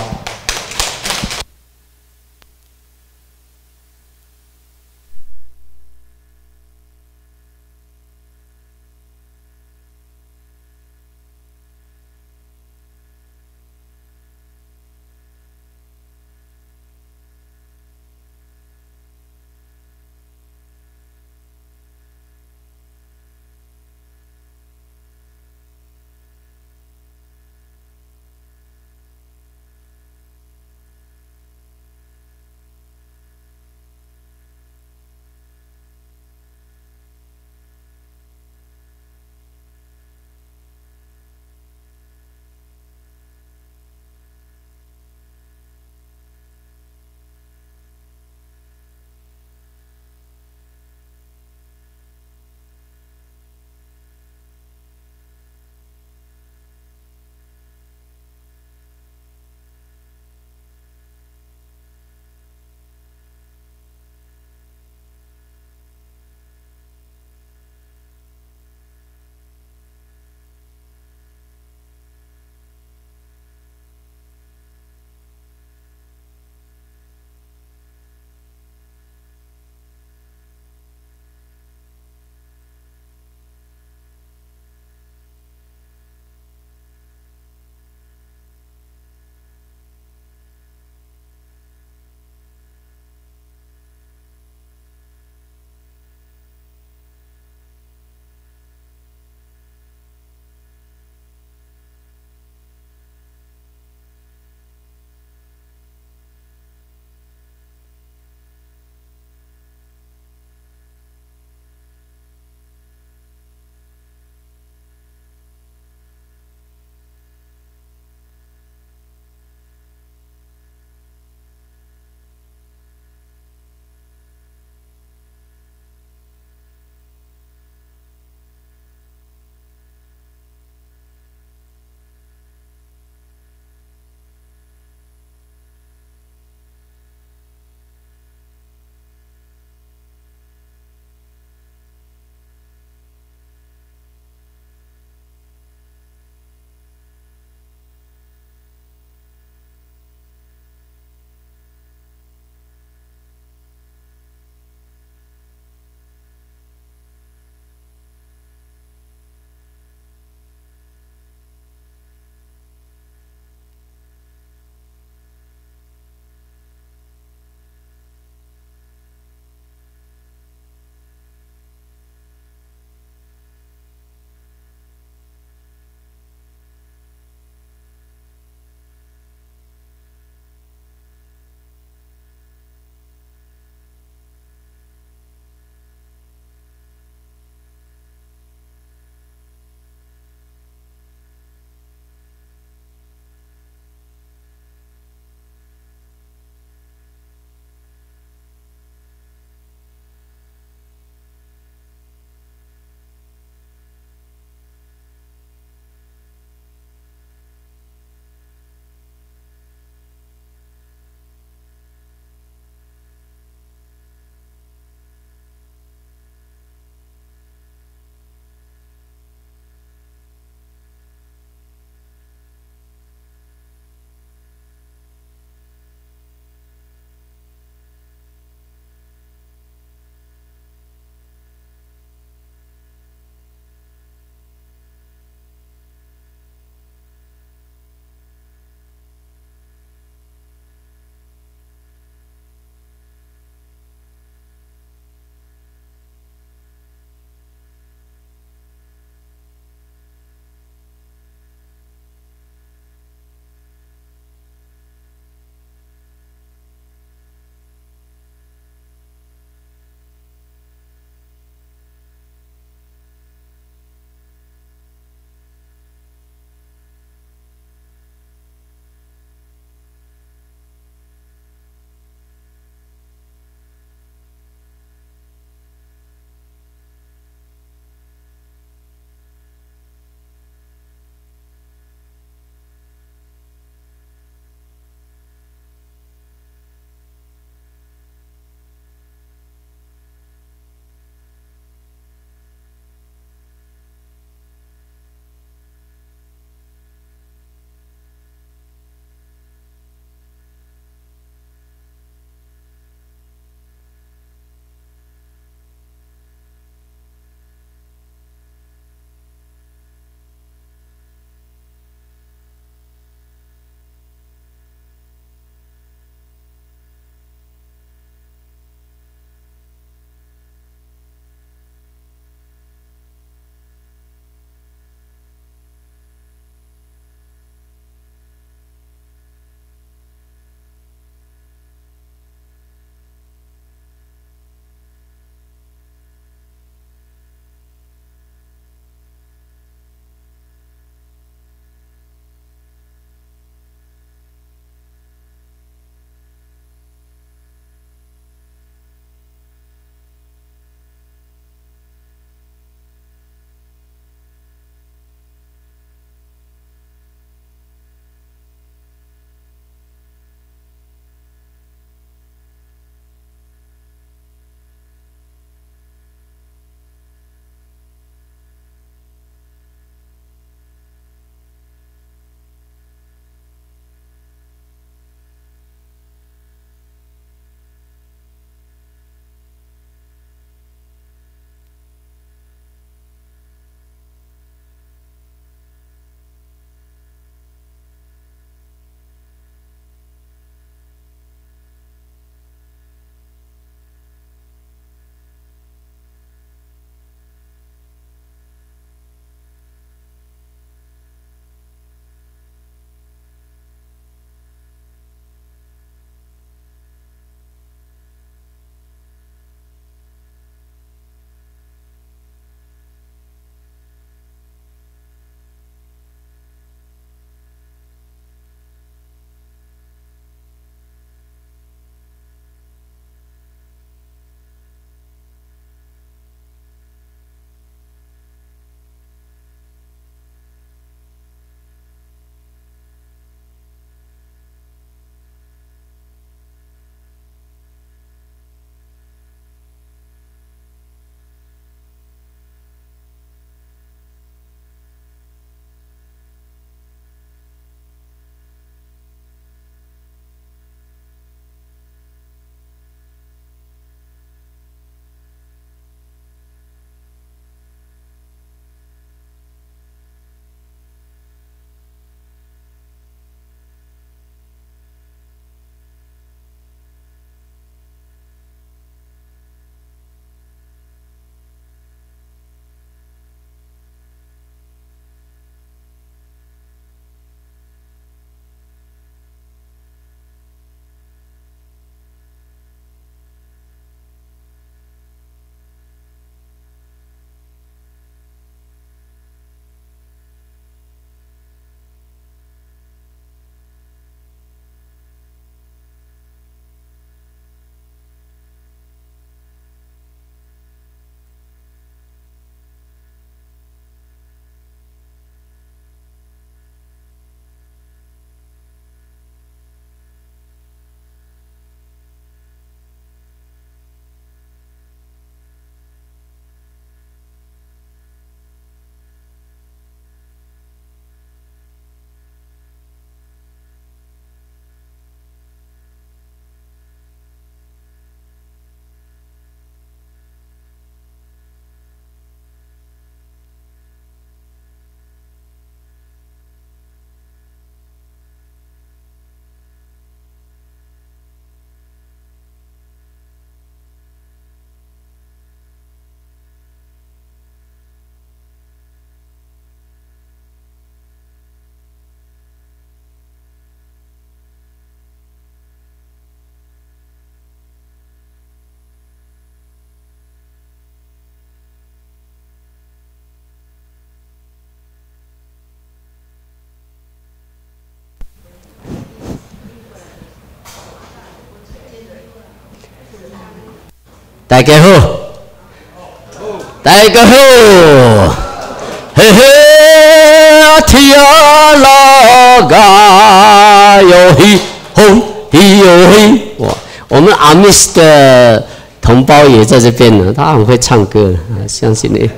大家好，大家好，嘿嘿，天老嘎哟嘿吼嘿哟嘿！哇，我们阿密斯的同胞也在这边呢，他很会唱歌相信你。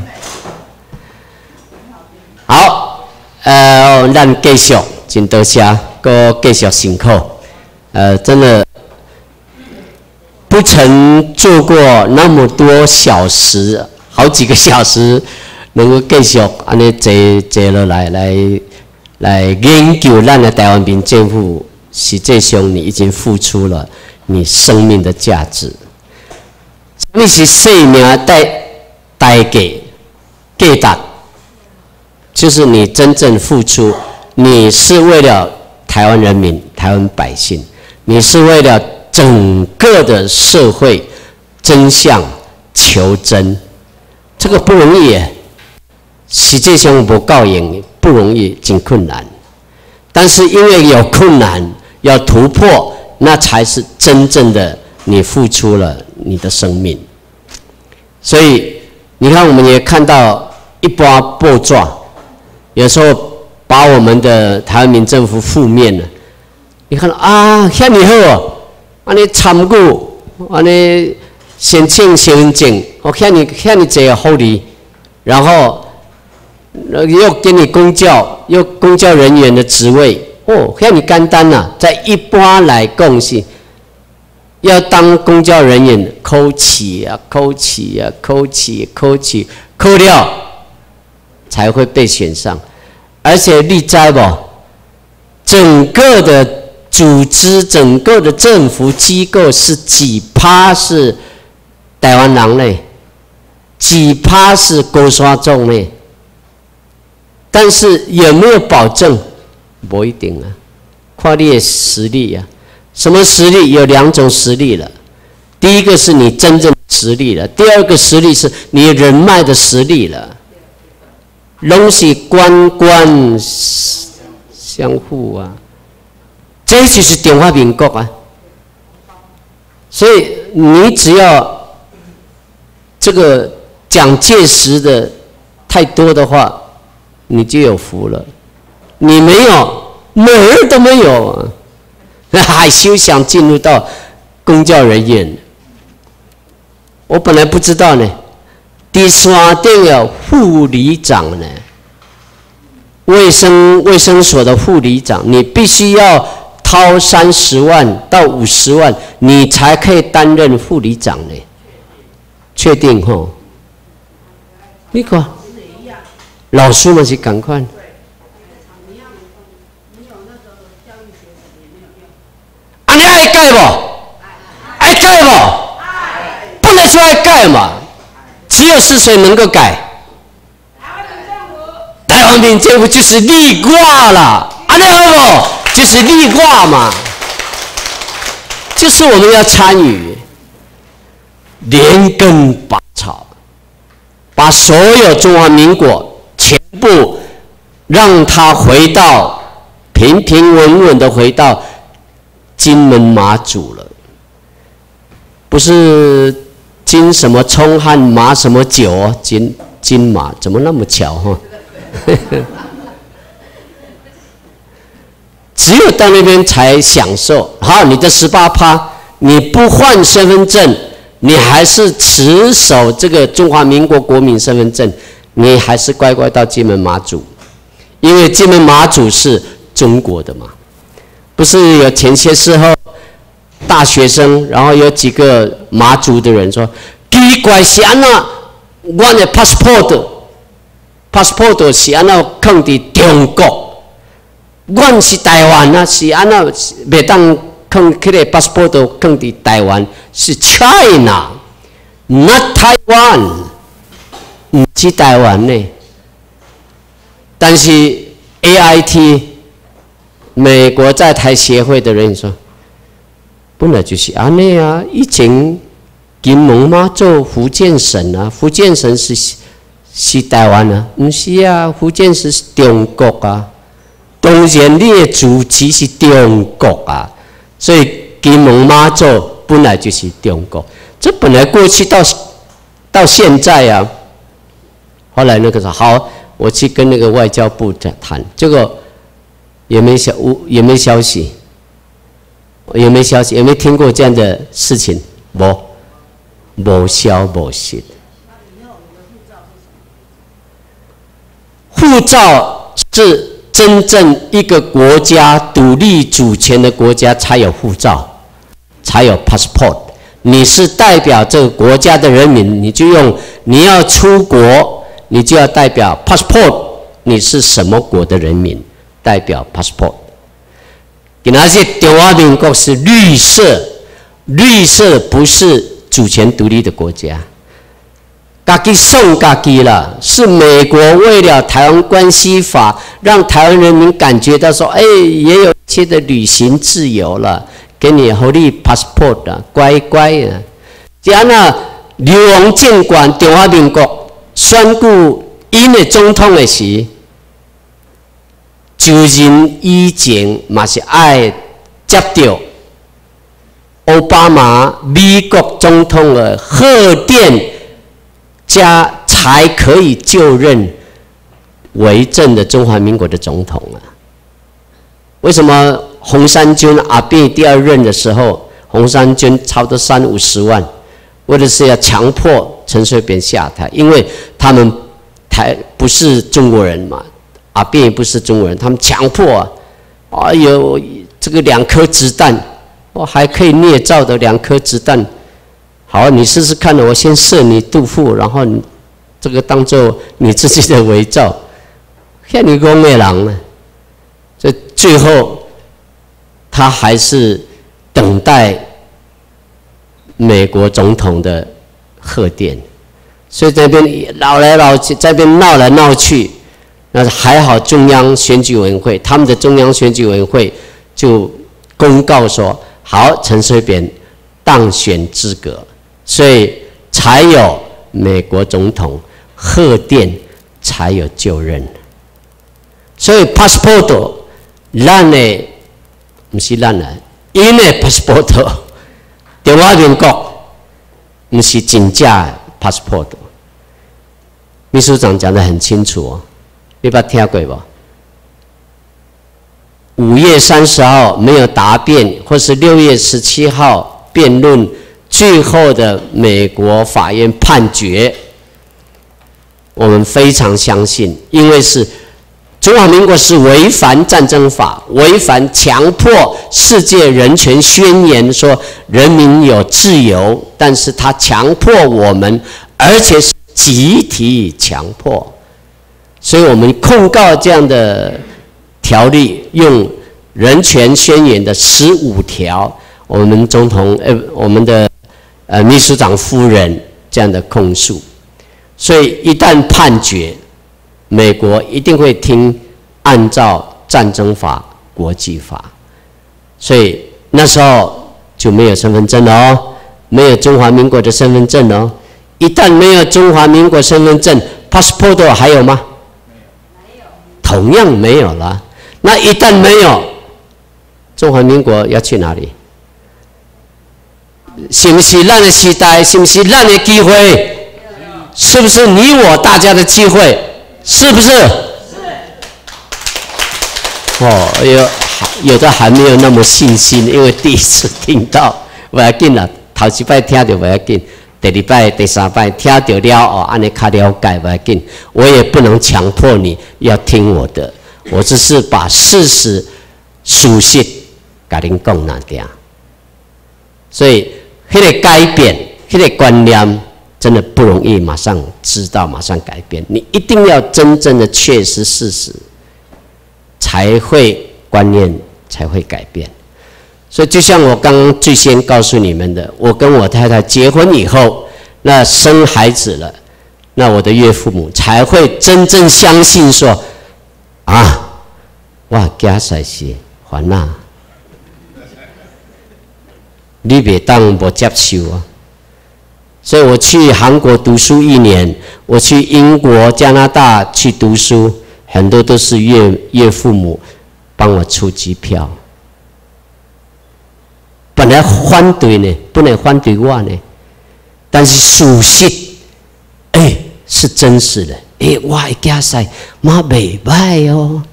好，咱继续，真多谢，搁继续辛苦，真的。不曾做过那么多小时，好几个小时，能够继续安尼坐落来研究咱的台湾民政府，实际上你已经付出了你生命的价值。什么是生命代价？就是你真正付出，你是为了台湾人民、台湾百姓，你是为了整个的社会真相求真，这个不容易耶，实际上不够用，不容易，真困难。但是因为有困难，要突破，那才是真正的你付出了你的生命。所以你看，我们也看到一波报纸，有时候把我们的台湾民政府负面了。你看啊，遐尼好哦。安尼参顾，安尼申请身份证，遐尼侪福利，然后又给你公教人员的职位，遐尼简单呐！在一般来讲是，要当公教人员，考了才会被选上，而且你知无？整个的组织整个的政府机构是几趴是台湾人呢？几趴是高山种呢？但是有没有保证？不一定啊，看你的实力啊。什么实力？有两种实力了。第一个是你真正的实力了，第二个实力是你人脉的实力了。拢是官官相护啊。这就是中华民国啊！所以你只要这个蒋介石的太多的话，你就有福了。你没有，门儿都没有，害羞想进入到公教人员。我本来不知道呢，第三顶有护理长呢，卫生所的护理长，你必须要掏30万到50万，你才可以担任护理长呢。确定吼？你看，老师们是赶快。啊，你爱改不？爱改不？不能说爱改嘛，只有是谁能够改？台湾民政府就是立挂了，啊，你好不？就是立挂嘛，就是我们要参与，连根拔草，把所有中华民国全部让它回到平平稳稳的回到金门马祖了，不是金什么葱和马什么酒哦，金马怎么那么巧哈？只有到那边才享受。好，你的18%，你不换身份证，你还是持守这个中华民国国民身份证，你还是乖乖到金门马祖，因为金门马祖是中国的嘛。不是有前些时候大学生，然后有几个马祖的人说，奇怪是安那，我的 passport 是安那放伫中国。阮是台湾啊，是安那袂当放迄个 passport 放伫台湾，是 China， not Taiwan， 唔是台湾呢。但是 AIT 美国在台协会的人说，本来就是安尼啊。以前金门嘛做福建省啊，福建省是台湾啊，唔是啊，福建省是中国啊。当然，你的主持是中国啊，所以金门马祖本来就是中国。 这本来过去到现在啊。后来那个说好，我去跟那个外交部谈，结果也没消息，也没消息，也没听过这样的事情，无消无息。护照是真正一个国家独立主权的国家才有护照，才有 passport。你是代表这个国家的人民，你要出国。你就要代表 passport， 你是什么国的人民？代表 passport。今仔日中华民国是绿色，绿色不是主权独立的国家，自己送自己了。是美国为了台湾关系法，让台湾人民感觉到说，也有一些的旅行自由了，给你合理 passport 啊，乖乖啊。这样呢，流亡监管中华民国。选举因的总统的时，就任以前嘛是爱接到奥巴马美国总统的贺电，才可以就任为政的中华民国的总统啊。为什么洪三军阿扁第二任的时候，洪三军差不多30-50万？为的是要强迫陈水扁下台，因为他们不是中国人嘛，阿扁也不是中国人，他们强迫有这个2颗子弹，还可以捏造的2颗子弹，好，你试试看，我先射你肚腹，然后你这个当做你自己的伪造，骗你讲的人呢，所以最后他还是等待美国总统的贺电，所以这边闹来闹去，这边闹来闹去，那还好中央选举委员会，他们的中央选举委员会就公告说，好，陈水扁当选资格，所以才有美国总统贺电，才有就任。所以 passport 咱的不是咱的，因的 passport。中华民国不是真正的 passport， 秘书长讲得很清楚哦，你捌听过不？5月30号没有答辩，或是6月17号辩论最后的美国法院判决，我们非常相信，因为是中华民国是违反战争法，违反强迫世界人权宣言说人民有自由，但是他强迫我们，而且是集体强迫，所以我们控告这样的条例，用人权宣言的15条，我们总统我们的秘书长夫人这样的控诉，所以一旦判决，美国一定会按照战争法、国际法，所以那时候就没有身份证了哦，没有中华民国的身份证哦。一旦没有中华民国身份证 ，passport 还有吗？没有，同样没有了。那一旦没有，中华民国要去哪里？是不是咱的时代？是不是咱的机会？是不是你我大家的机会？是不是？有的还没有那么信心，因为第一次听到，不要紧啦，头一摆听到不要紧，第2摆、第3摆听到了安尼较了解不要紧。我也不能强迫你要听我的，我只是把事实、事实跟您讲那点。所以，那个改变，那个观念真的不容易马上知道、马上改变。你一定要真正的确实事实。才会观念才会改变，所以就像我刚刚最先告诉你们的，我跟我太太结婚以后，那生孩子了，那我的岳父母才会真正相信说，我家婿是烦恼，你别当不接受啊。所以我去韩国读书1年，我去英国、加拿大去读书。很多都是岳父母帮我出机票，本来反对呢，不能反对我呢， 但是事实，是真实的。我的家婿妈袂歹哦。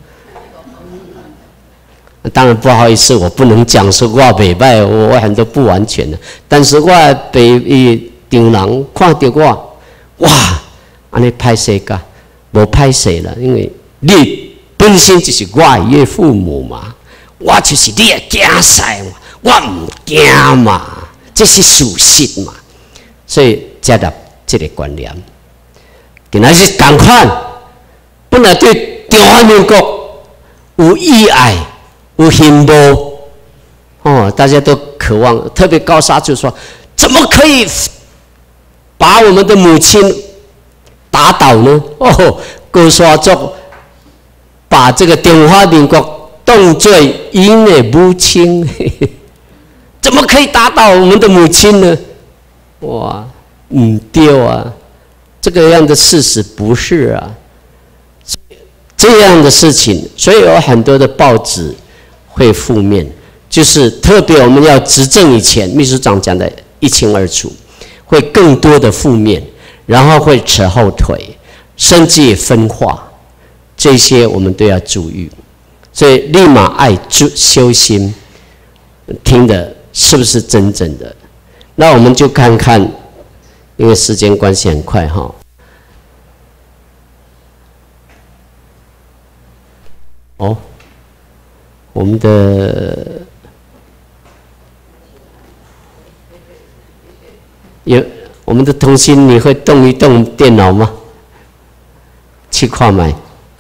当然不好意思，我不能讲说我袂歹，我很多不完全的。但是我被丈人看到我，哇，安尼歹势噶，无歹势了，因为你本身就是我的岳父母嘛，我就是你的家婿嘛，我唔惊嘛，这是事实嘛。所以加入这个观念，今仔日同款，本来对中华民国有意爱。有幸福大家都渴望，特别高沙就说：怎么可以把我们的母亲打倒呢？高沙族把这个中华民国当作因的母亲，怎么可以打倒我们的母亲呢？哇，唔对啊，这个样的事实不是啊，这样的事情，所以有很多的报纸。会负面，就是特别我们要执政以前，秘书长讲的一清二楚，会更多的负面，然后会扯后腿，甚至也分化，这些我们都要注意。所以立马爱修心，听的是不是真正的？那我们就看看，因为时间关系很快哈。我们的我们的同心，你会动一动电脑吗？去看麦。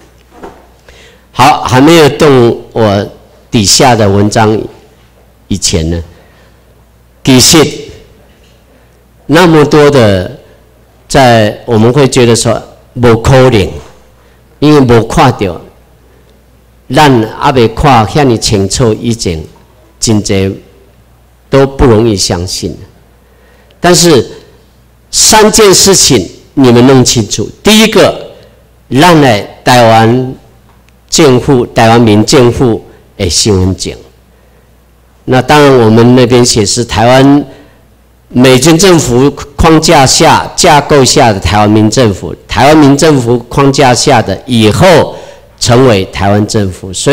好，还没有动我底下的文章以前呢，其实那么多的，我们会觉得说不可能，因为没看到。咱还未看遐尼清楚以前，真侪都不容易相信。但是3件事情你们弄清楚。第一个，咱的台湾政府、台湾民政府的身份证。那当然，我们那边写是台湾美军政府框架下、架构下的台湾民政府，台湾民政府框架下的以后。成为台湾政府，所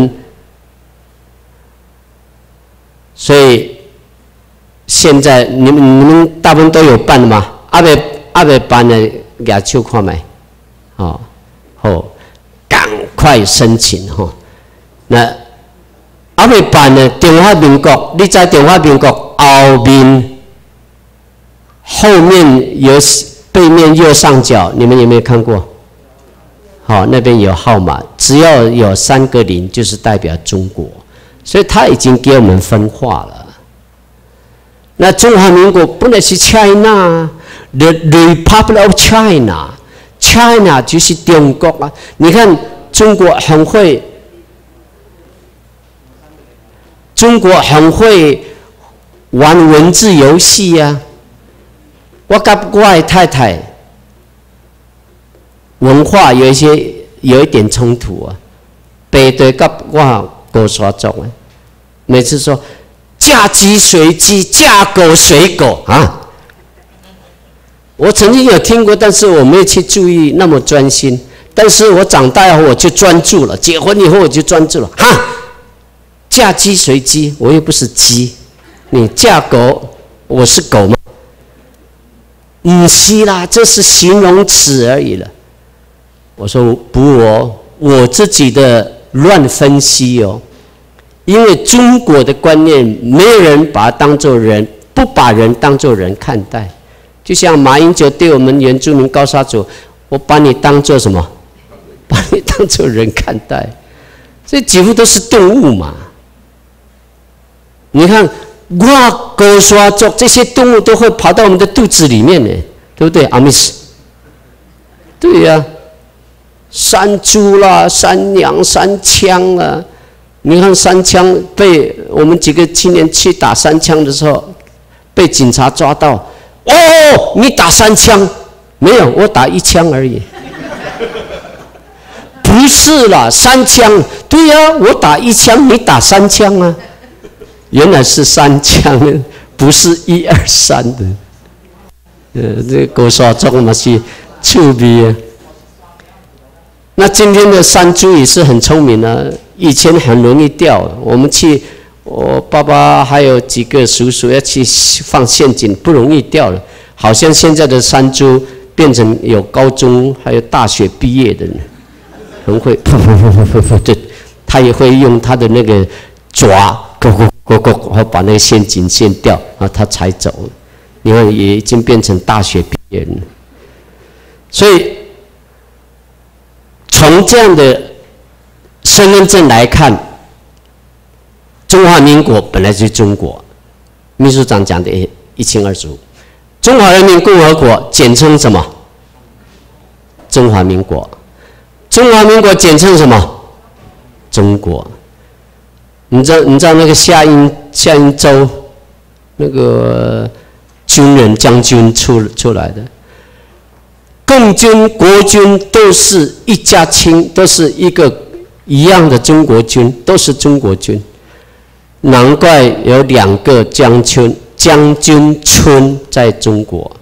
以现在你们大部分都有办吗？还没办的，举手看卖，赶快申请那还没办的，中华民国，你在中华民国后面有背面右上角，你们有没有看过？那边有号码，只要有3个0，就是代表中国，所以他已经给我们分化了。那中华民国本来是 China，the Republic of China，China 就是中国啊。你看中国很会玩文字游戏啊。我跟我的太太。文化有一点冲突啊，背对跟我高沙族啊，每次说嫁鸡随鸡，嫁狗随狗啊。我曾经有听过，但是我没有去注意那么专心。但是我长大后我就专注了，结婚以后我就专注了。嫁鸡随鸡，我又不是鸡，你嫁狗，我是狗吗？不是啦，这是形容词而已了。我说不我自己的乱分析因为中国的观念，没有人把它当作人，不把人当作人看待。就像马英九对我们原住民高沙族，我把你当作什么？把你当作人看待，这几乎都是动物嘛。你看，我高沙族这些动物都会跑到我们的肚子里面呢，对不对？阿密斯，对呀。山猪啦、山羊、山枪啦，你看山枪被我们几个青年去打山枪的时候，被警察抓到。你打3枪？没有，我打1枪而已。不是啦，3枪。对呀，我打1枪，你打3枪啊。原来是3枪，不是1、2、3的。 这高山中嘛是趣味啊。那今天的山猪也是很聪明啊，以前很容易钓，我们去，我爸爸还有几个叔叔要去放陷阱，不容易钓了。好像现在的山猪变成有高中还有大学毕业的人，很会对，他也会用他的那个爪，然后把那个陷阱先钓，然后他才走。你看，也已经变成大学毕业人了。所以从这样的身份证来看，中华民国本来就是中国。秘书长讲的也一清二楚。中华人民共和国简称什么？中华民国。中华民国简称什么？中国。你知道那个夏英州那个军人将军出来的，共军国军都是一家亲，都是一个一样的中国军，都是中国军。难怪有2个将军村在中国。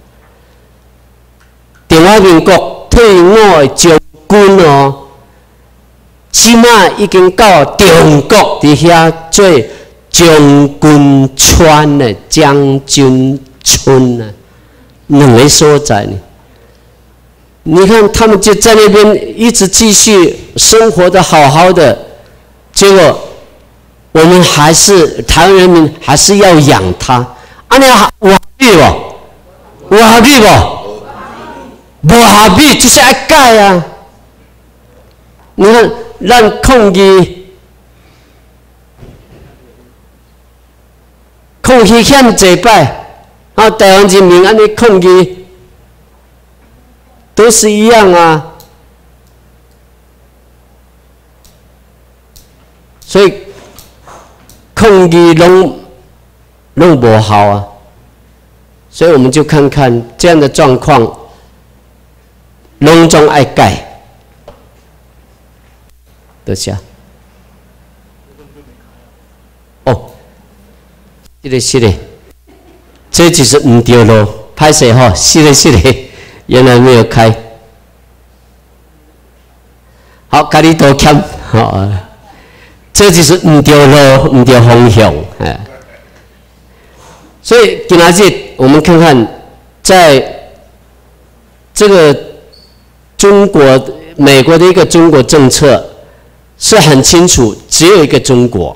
中华民国退伍的将军哦，现在已经到中国伫遐做将军村的将军村啊，2个所在呢。你看他们就在那边一直继续生活的好好的，结果我们还是台湾人民还是要养他。啊，你有合理不？有合理不？无合理就是要改啊！你看，咱抗议欠济摆，啊，台湾人民安尼抗议，都是一样啊。所以抗议弄不好啊，所以我们就看看这样的状况，拢总爱改，多谢。哦，是的，这就是唔对咯，拍摄吼，是的，原来没有开。好，家己道歉，好，这就是唔对路，唔对方向，哎。所以今仔日我们看看，在这个美国的一个中国政策是很清楚，只有一个中国。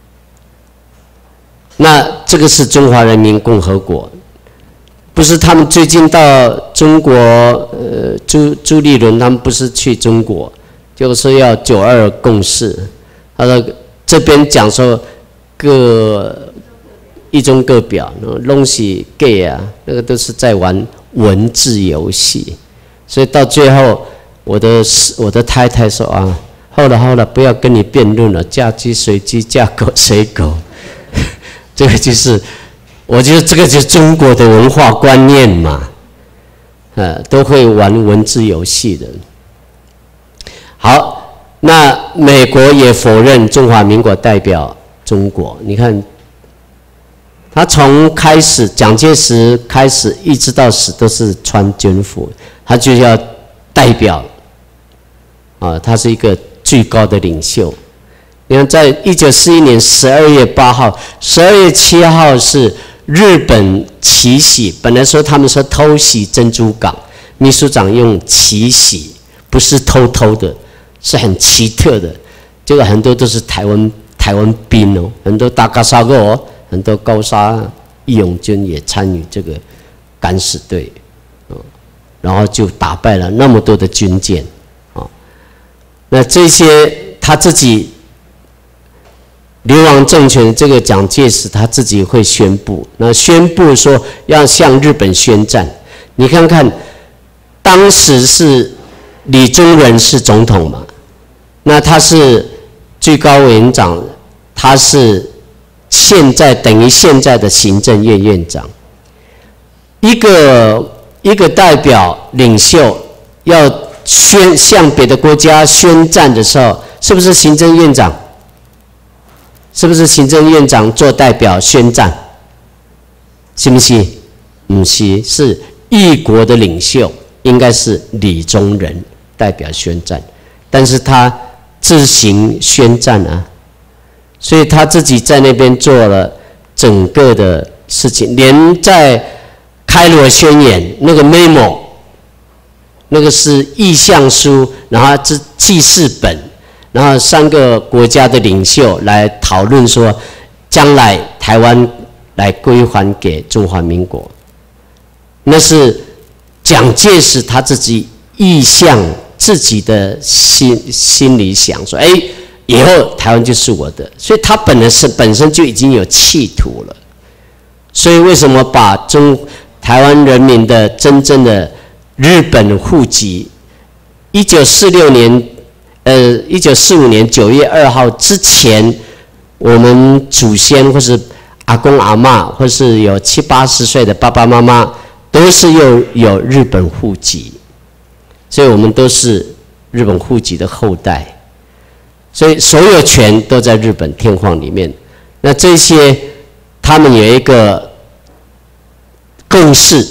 那这个是中华人民共和国，不是他们最近到中国，朱立伦他们不是去中国，就是要9·2共识。他说这边讲说一中各表，拢是 gay 啊，那个都是在玩文字游戏。所以到最后，我的太太说啊，好了，不要跟你辩论了，嫁鸡随鸡，嫁狗随狗。这个就是，我觉得这个就是中国的文化观念嘛，都会玩文字游戏的。好，那美国也否认中华民国代表中国。你看，他从开始蒋介石开始一直到死都是穿军服，他就要代表，他是一个最高的领袖。你看，在1941年12月8号、12月7号是日本奇袭，本来他们说偷袭珍珠港，秘书长用奇袭，不是偷的，是很奇特的。这个很多都是台湾兵哦，很多大嘎沙个哦，很多高沙义勇军也参与这个敢死队，然后就打败了那么多的军舰，那这些他自己。流亡政权这个蒋介石他自己会宣布，那宣布说要向日本宣战。你看看，当时是李宗仁是总统嘛，那他是最高委员长，他是等于现在的行政院院长。一个代表领袖要向别的国家宣战的时候，是不是行政院长？是不是行政院长做代表宣战？是不是？不是，是议国的领袖应该是李宗仁代表宣战，但是他自行宣战啊，所以他自己在那边做了整个的事情，连在开罗宣言那个 memo， 那个是意向书，然后是记事本，然后3个国家的领袖来讨论说，将来台湾来归还给中华民国，那是蒋介石他自己意向自己的心里想说，以后台湾就是我的，所以他本身就已经有企图了。所以为什么把台湾人民的真正的日本户籍，1945年9月2号之前，我们祖先或是阿公阿嬷，或是有70、80岁的爸爸妈妈，都是有日本户籍，所以我们都是日本户籍的后代，所以所有权都在日本天皇里面。那这些他们有一个共识，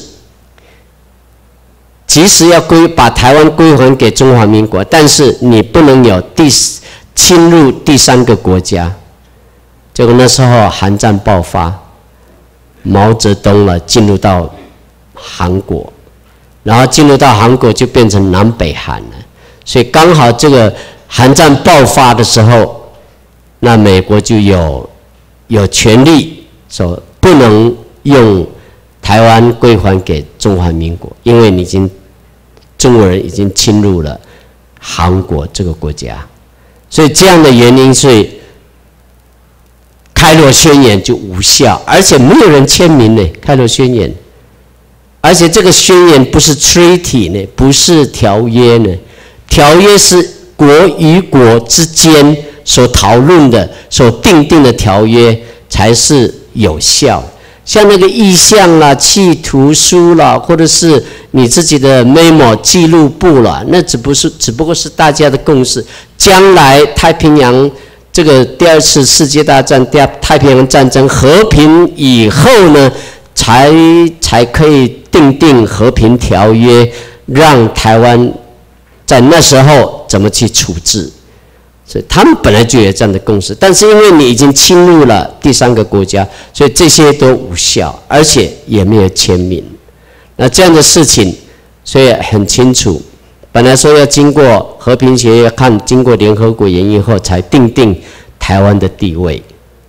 即使要把台湾归还给中华民国，但是你不能有侵入第3个国家。结果那时候韩战爆发，毛泽东进入到韩国，然后进入到韩国就变成南北韩了。所以刚好这个韩战爆发的时候，那美国就有权利说不能用台湾归还给中华民国，因为中国人已经侵入了韩国这个国家，所以这样的原因，所以开罗宣言就无效，而且没有人签名呢。开罗宣言，而且这个宣言不是 treaty 呢，不是条约呢，条约是国与国之间所讨论的、所订定的条约才是有效。像那个意向啦、企图书啦，或者是你自己的 memo 记录簿啦，那只不过是大家的共识。将来太平洋这个第2次世界大战、太平洋战争和平以后呢，才可以订定和平条约，让台湾在那时候怎么去处置。所以他们本来就有这样的共识，但是因为你已经侵入了第3个国家，所以这些都无效，而且也没有签名。那这样的事情，所以很清楚，本来说要经过和平协议，经过联合国研议后才订定台湾的地位。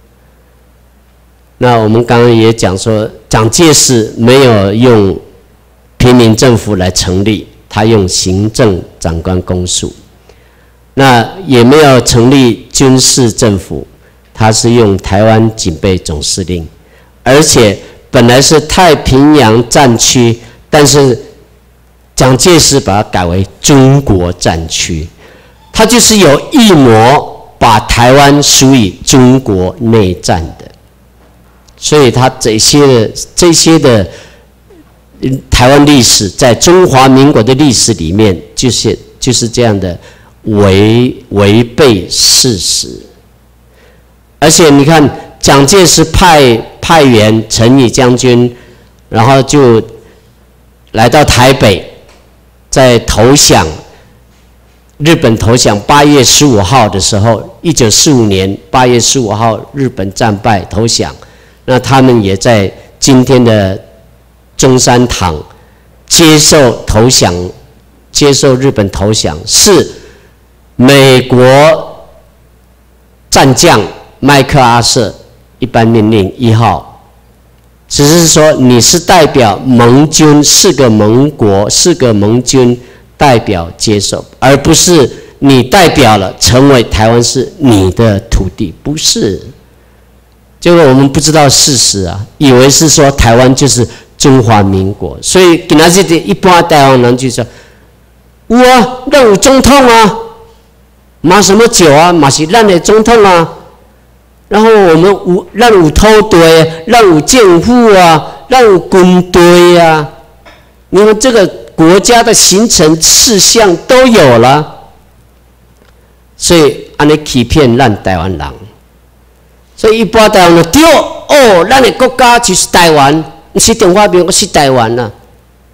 那我们刚刚也讲说，蒋介石没有用平民政府来成立，他用行政长官公署。那也没有成立军事政府，他是用台湾警备总司令，而且本来是太平洋战区，但是蒋介石把它改为中国战区，他就是有意谋把台湾属于中国内战的，所以他这些的台湾历史在中华民国的历史里面，就是这样的。违背事实，而且你看，蒋介石派员陈毅将军，然后就来到台北，在投降日本投降8月15号的时候，1945年8月15号日本战败投降，那他们也在今天的中山堂接受投降，接受日本投降是。美国战将麦克阿瑟一般命令1号，只是说你是代表盟军4个盟国4个盟军代表接受，而不是你代表了成为台湾是你的土地，不是。结果我们不知道事实啊，以为是说台湾就是中华民国，所以今仔日一般台湾人就说，有啊，咱有总统啊。马什么酒啊？马是咱的总统啊。然后咱有土地，咱有政府啊，咱有军队啊。你们这个国家的形成事项都有了，所以安尼欺骗咱台湾人。所以一般台湾人对哦，咱的国家就是台湾，不是中华民国是台湾啊。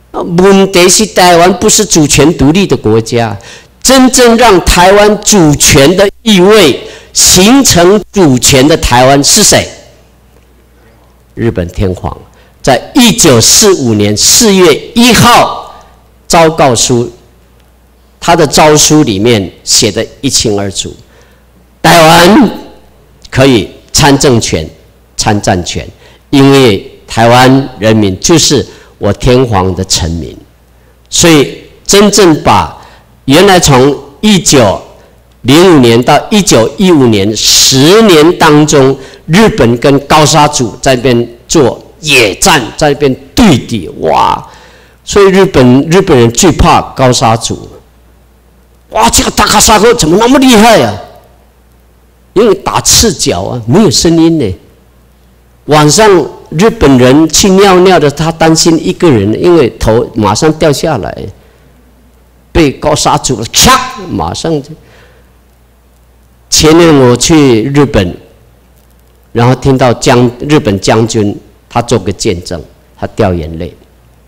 问题是台湾不是主权独立的国家，真正让台湾主权的意味形成主权的台湾是谁？日本天皇在1945年4月1号昭告书，他的诏书里面写得一清二楚，台湾可以参政权、参战权，因为台湾人民就是我天皇的臣民，所以真正把原来从1905年到1915年10年当中，日本跟高砂族在那边做野战，在那边对敌，哇！所以日本人最怕高砂族，哇！这个大卡萨哥怎么那么厉害啊？因为打赤脚啊，没有声音呢。晚上日本人去尿尿的，他担心一个人，因为头马上掉下来，被高砂族了，咔，马上就。前年我去日本，然后听到日本将军他做个见证，他掉眼泪。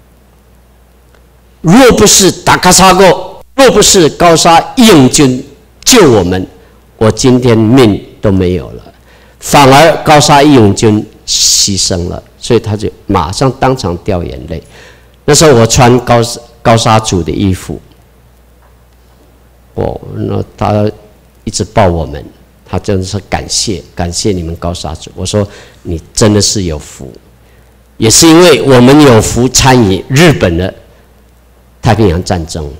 若不是大卡萨哥，若不是高砂义勇军救我们，我今天命都没有了。反而高砂义勇军牺牲了，所以他就马上当场掉眼泪。那时候我穿高砂族的衣服，那他一直抱我们，他真的是感谢你们高砂族。我说你真的是有福，也是因为我们有福参与日本的太平洋战争。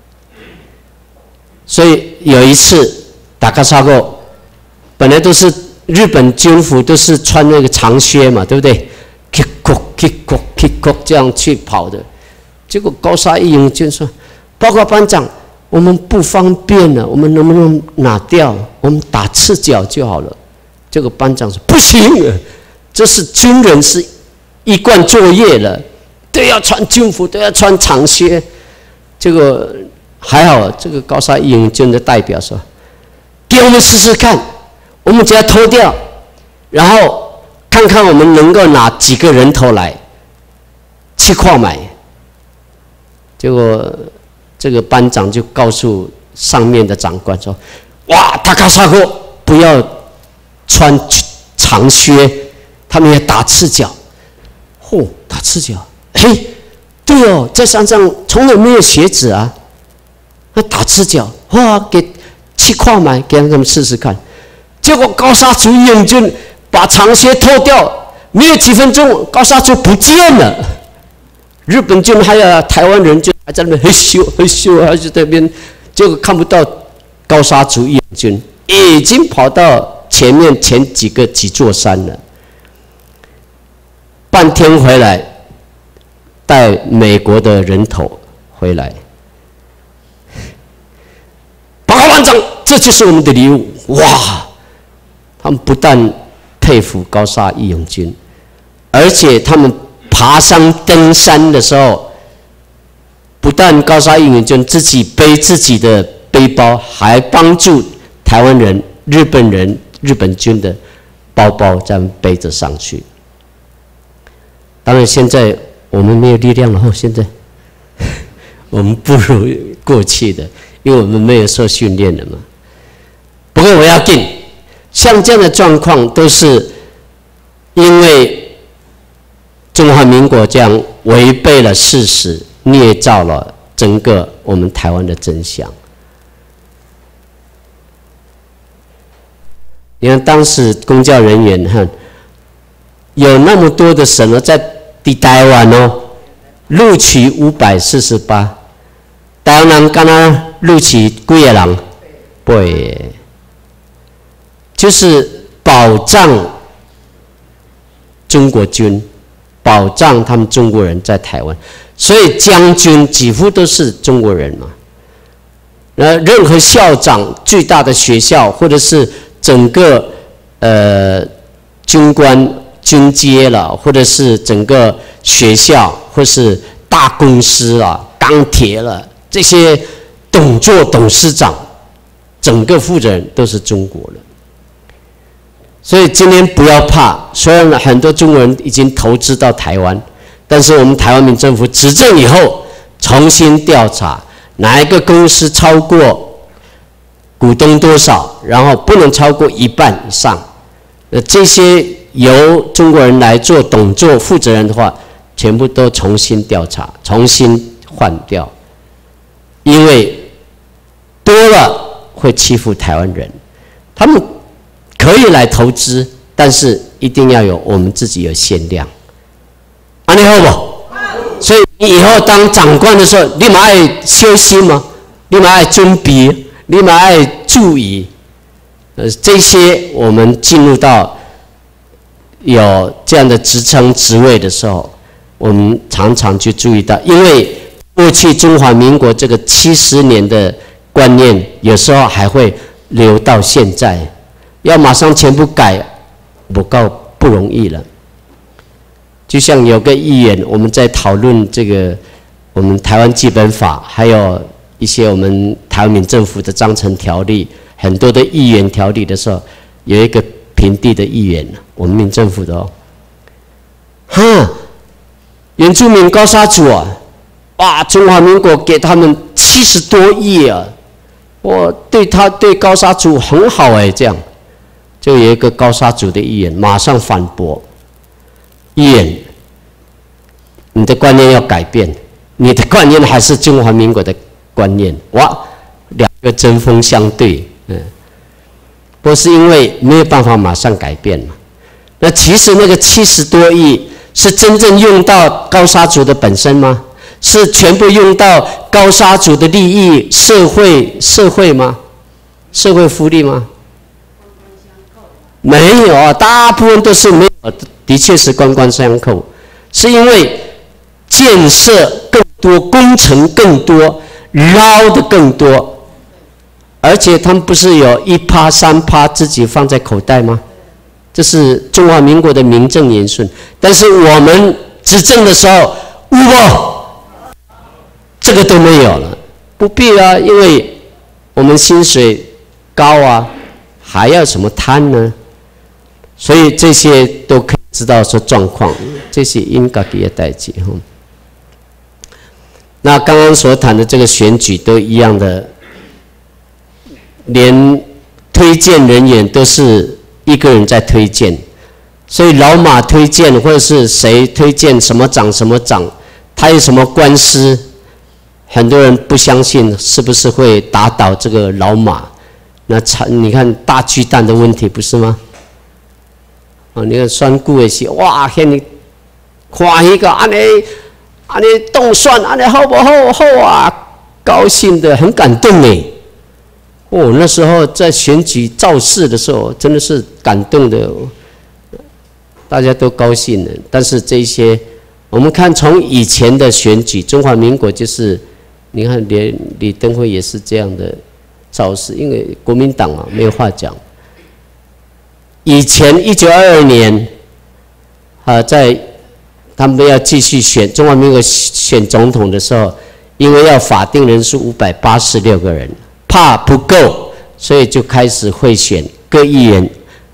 所以有一次大卡萨哥本来都是日本军服都是穿那个长靴嘛，对不对 ？kick 这样去跑的，结果高砂义勇军说：“报告班长，我们不方便了，我们能不能拿掉？我们打赤脚就好了。”这个班长说：“不行，这是军人是一贯作业了，都要穿军服，都要穿长靴。”这个还好，这个高砂义勇军的代表说：“给我们试试看。”我们只要脱掉，然后看看我们能够拿几个人头来去矿买。结果这个班长就告诉上面的长官说：“哇，大卡萨哥不要穿长靴，他们也打赤脚。”打赤脚，嘿，对哦，在山上从来没有鞋子啊，那打赤脚，哇，去矿买，给他们试试看。结果高砂族义勇军把长靴脱掉，没有几分钟，高砂族不见了。日本军还有台湾人就还在那边嘿咻，还是在那边，结果看不到高砂族义勇军，已经跑到前几座山了。半天回来，带美国的人头回来。报告班长，这就是我们的礼物，哇！他们不但佩服高砂义勇军，而且他们爬山登山的时候，不但高砂义勇军自己背自己的背包，还帮助台湾人、日本军的包包这样背着上去。当然，现在我们没有力量了，现在我们不如过去的，因为我们没有受训练了嘛。不过我要紧。像这样的状况，都是因为中华民国这样违背了事实，捏造了整个我们台湾的真相。你看，当时公教人员有那么多的省在台湾录取548，台湾人敢若录取几个人？8个。就是保障中国军，保障他们中国人在台湾，所以将军几乎都是中国人嘛。任何校长、最大的学校，或者是整个军官、军阶了，或者是整个学校，或是大公司啊、钢铁了，这些董事长，整个负责人都是中国人。所以今天不要怕，虽然很多中国人已经投资到台湾， 但是我们台湾民政府执政以后，重新调查哪一个公司超过股东多少，然后不能超过1半以上。这些由中国人来做董座负责人的话，全部都重新调查，重新换掉，因为多了会欺负台湾人。他们可以来投资，但是一定要有我们自己有限量。安尼好不？所以你以后当长官的时候，你嘛爱小心吗？你嘛爱准备，你嘛爱注意。这些我们进入到有这样的职称职位的时候，我们常常去注意到，因为过去中华民国这个70年的观念，有时候还会留到现在，要马上全部改，不容易了。就像有个议员，我们在讨论这个我们台湾基本法，还有一些我们台湾民政府的章程条例，很多的议员条例的时候，有一个平地的议员，我们民政府的原住民高沙族啊，哇，中华民国给他们70多亿啊，我对高沙族很好哎，这样，就有一个高沙族的议员马上反驳，议员，你的观念要改变，你的观念还是中华民国的观念，哇，两个针锋相对，不是因为没有办法马上改变嘛？那其实那个70多亿是真正用到高沙族的本身吗？是全部用到高沙族的利益、社会吗？社会福利吗？没有啊，大部分都是没有，的确是官官相扣，是因为建设更多、工程更多、捞的更多，而且他们不是有1%、3%自己放在口袋吗？这是中华民国的名正言顺。但是我们执政的时候，这个都没有了，不必啊，因为我们薪水高啊，还要什么贪呢？所以这些都可以知道说状况，这是应该的代志哈。那刚刚所谈的这个选举都一样的，连推荐人员都是一个人在推荐，所以老马推荐或者是谁推荐什么长什么长，他有什么官司，很多人不相信是不是会打倒这个老马。那你看大巨蛋的问题不是吗？你看选举的时候，哇，看你看一个安尼动算安尼好不好？好啊，高兴的很感动呢。那时候在选举造势的时候，真的是感动的，大家都高兴了。但是这些，我们看从以前的选举，中华民国就是，你看连李登辉也是这样的造势，因为国民党嘛，没有话讲。以前1922年，在他们要继续选中华民国选总统的时候，因为要法定人数586个人。怕不够，所以就开始贿选，各议员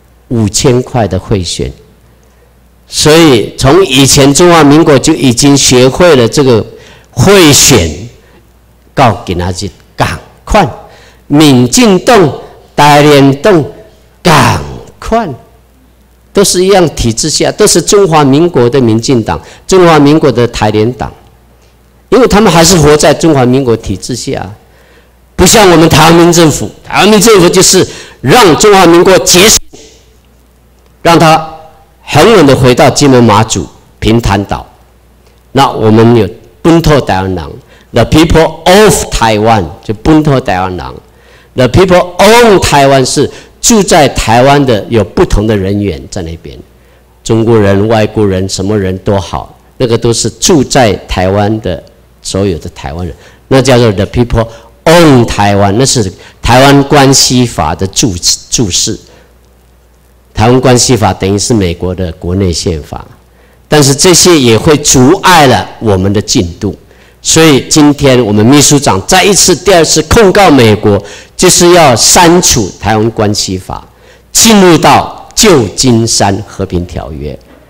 5000块的贿选。所以从以前中华民国就已经学会了这个贿选，到今仔日赶快，民进党、台联党赶快，都是一样体制下，都是中华民国的民进党、中华民国的台联党，因为他们还是活在中华民国体制下。不像我们台湾民政府，台湾民政府就是让中华民国觉醒，让它很稳的回到金门、马祖、平潭岛。那我们有本土台湾人 ，the people of Taiwan 就本土台湾人 ，the people on 台湾是住在台湾的有不同的人员在那边，中国人、外国人，什么人都好，那个都是住在台湾的所有的台湾人，那叫做 the people。on 台湾，那是台湾关系法的注释。台湾关系法等于是美国的国内宪法，但是这些也会阻碍了我们的进度。所以今天我们秘书长再一次、第二次控告美国，就是要删除台湾关系法，进入到旧金山和平条约。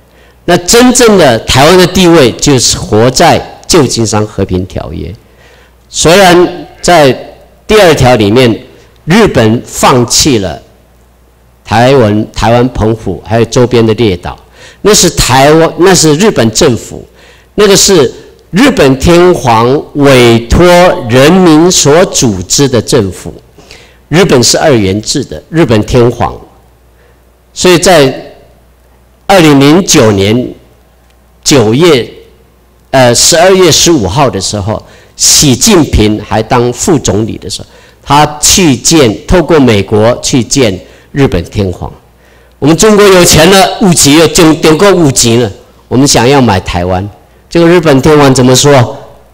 那真正的台湾的地位就是活在旧金山和平条约。虽然在第2条里面，日本放弃了台湾澎湖还有周边的列岛，那是日本政府，那个是日本天皇委托人民所组织的政府。日本是2元制的，日本天皇。所以在2009年12月15号的时候，习近平还当副总理的时候，他透过美国去见日本天皇。我们中国有钱了，有钱了，中国有钱了，我们想要买台湾，这个日本天皇怎么说？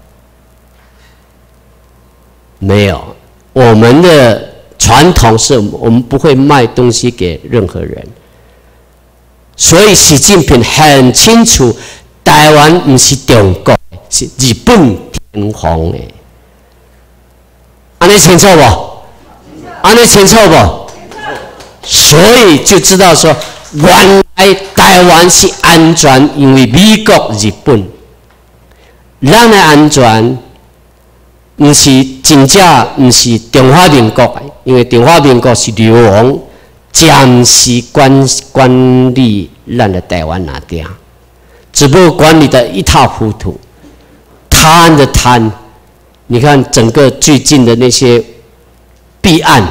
没有，我们的传统是我们不会卖东西给任何人。所以习近平很清楚，台湾不是中国，是日本天皇的。安尼清楚不？安尼清楚不？所以就知道说，原来台湾是安全，因为美国、日本，咱的安全，不是真正不是中华民国的，因为中华民国是流亡，暂时管理咱的台湾那点，只不过管理的一塌糊涂，贪的贪。你看整个最近的那些弊案。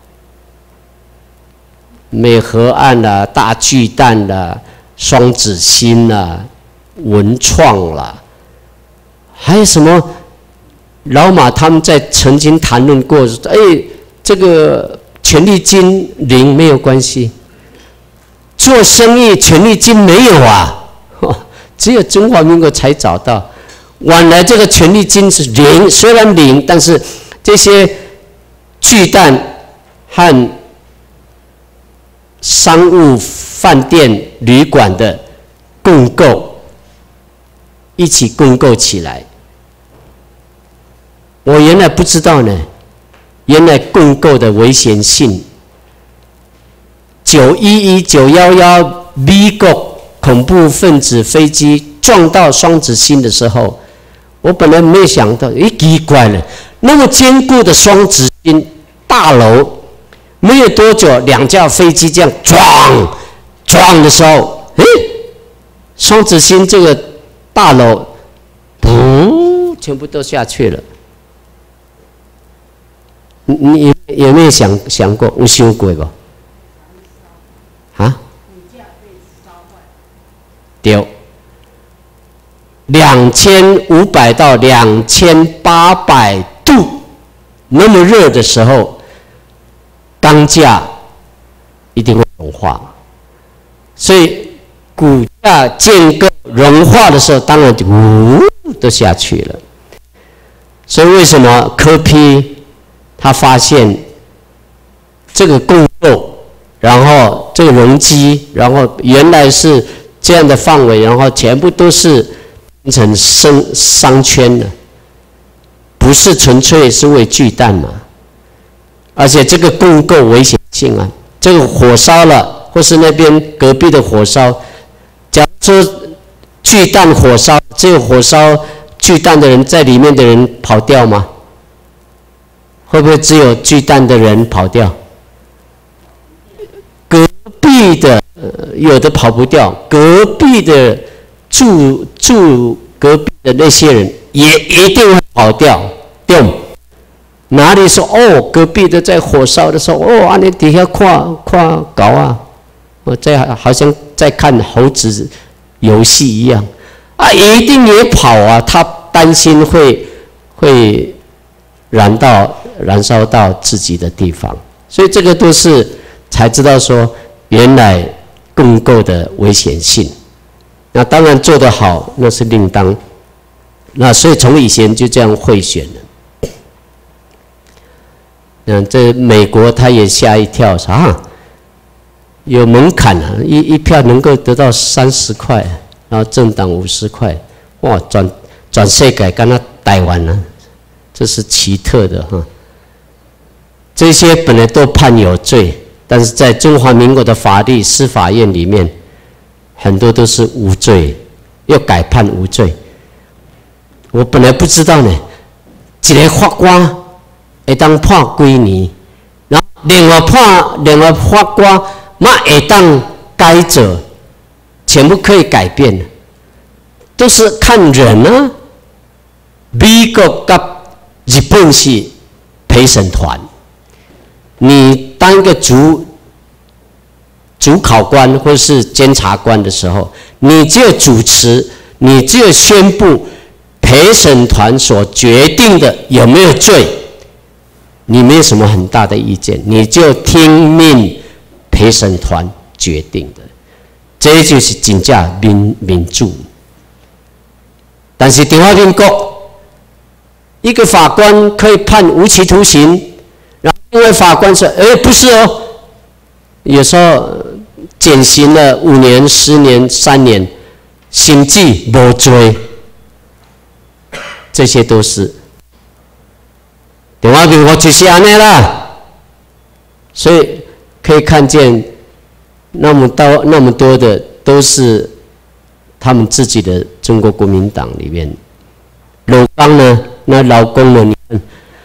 美河岸啦、大巨蛋啦、双子星啦、文创啦，还有什么？老马他们曾经谈论过，这个权利金零没有关系，做生意权利金没有啊，只有中华民国才找到。原来这个权利金是零，虽然零，但是这些巨蛋和商务饭店、旅馆的共构，一起共构起来。我原来不知道呢，原来共构的危险性。911、911，美国恐怖分子飞机撞到双子星的时候，我本来没有想到，奇怪了，那么坚固的双子星大楼。没有多久，2架飞机这样撞的时候，双子星这个大楼，全部都下去了。你有没有想过？有想过不？啊？对，2500到2800度，那么热的时候。钢架一定会融化，所以骨架建构融化的时候，当然就都下去了。所以为什么柯 P 他发现这个共构，然后这个容积，然后原来是这样的范围，然后全部都是变成商圈了，不是纯粹是为巨蛋嘛？而且这个共构危险性啊，这个火烧了，或是那边隔壁的火烧，假如说巨蛋火烧，只有火烧巨蛋的人在里面的人跑掉吗？会不会只有巨蛋的人跑掉？隔壁的有的跑不掉，隔壁的住隔壁的那些人也一定会跑掉，对吗？哪里说隔壁的在火烧的时候，安尼底下看搞啊，我好像在看猴子游戏一样啊，一定也跑啊，他担心会燃烧到自己的地方，所以这个都是才知道说原来共构的危险性。那当然做得好，那是另当。那所以从以前就这样贿选了。这美国他也吓一跳，啥？有门槛啊，一票能够得到30块，然后政党50块，哇，转世界跟他台湾了，这是奇特的哈。这些本来都判有罪，但是在中华民国的法律司法院里面， 很多都是无罪，又改判无罪。我本来不知道呢，一个法官会当判几年，然后另外法官嘛会当改者，全部可以改变的，都是看人啊。美国跟日本是陪审团，你当一个主考官或是监察官的时候，你只有主持，你只有宣布陪审团所决定的有没有罪，你没有什么很大的意见，你就听命陪审团决定的，这就是真正民主。但是中华民国一个法官可以判无期徒刑，然后另外法官说：“不是哦，有时候减刑了5年、10年、3年，甚至无罪。”这些都是中华民国就是这样啦。所以可以看见那么多的都是他们自己的中国国民党里面。鲁邦呢？那劳工呢？你看，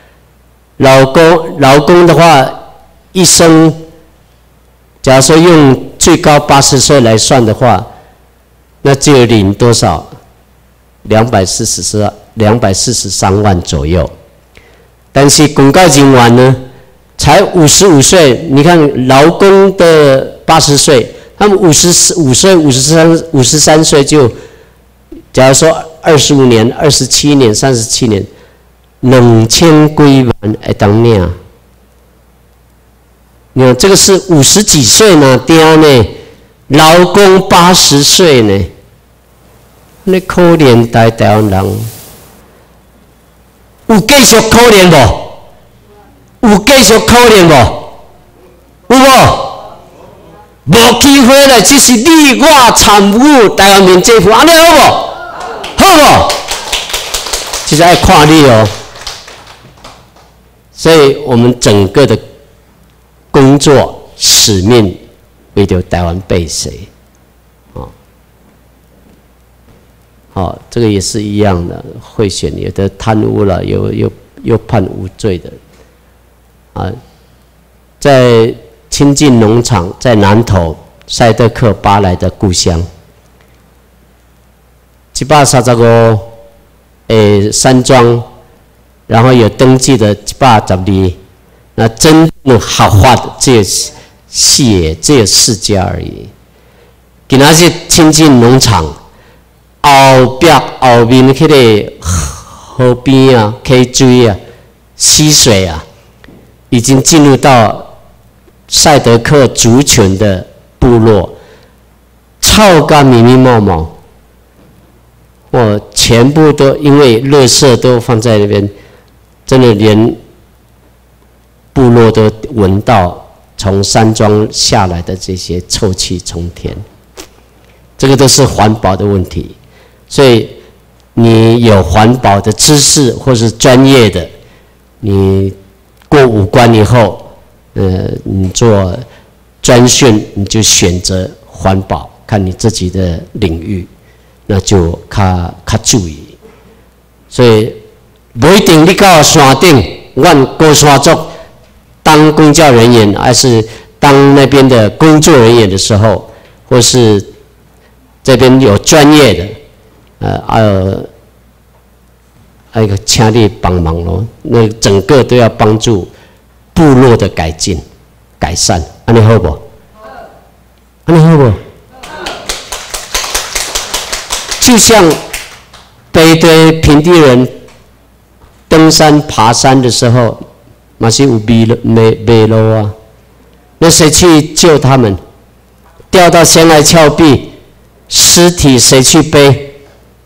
劳工的话，一生，假如说用最高80岁来算的话，那只有领多少？243万左右。但是公告人员呢，才55岁。你看劳工的80岁，他们55岁、53岁就，假如说25年、27年、37年，2000几万会当领。你看这个是50几岁呢，爹呢，劳工80岁呢，那可怜台湾人，有继续可怜无？有继续可怜无？有无？无机会了，只是你我参与台湾民政府，安尼好无？好不？其实爱看你哦。所以我们整个的工作使命为着台湾百姓，这个也是一样的。贿选有的贪污了，又判无罪的，在清境农场，在南投赛德克巴莱的故乡，135山庄，然后有登记的112，那真正合法的只有4家而已。今仔日清境农场后面迄个河边啊、溪水啊、溪水啊，已经进入到赛德克族群的部落，臭到密密麻麻。全部都因为垃圾都放在那边，真的连部落都闻到从山庄下来的这些臭气冲天。这个都是环保的问题，所以你有环保的知识或是专业的，你过5关以后，你做专训，你就选择环保，看你自己的领域。那就较注意，所以不一定你到山顶，阮高山族当公教人员，还是当那边的工作人员的时候，或是这边有专业的，还有请你帮忙咯。那整个都要帮助部落的改进、改善，安尼好不？安尼好不？就像北对平地人登山爬山的时候，嘛是有迷路啊，那谁去救他们？掉到悬崖峭壁，尸体谁去背？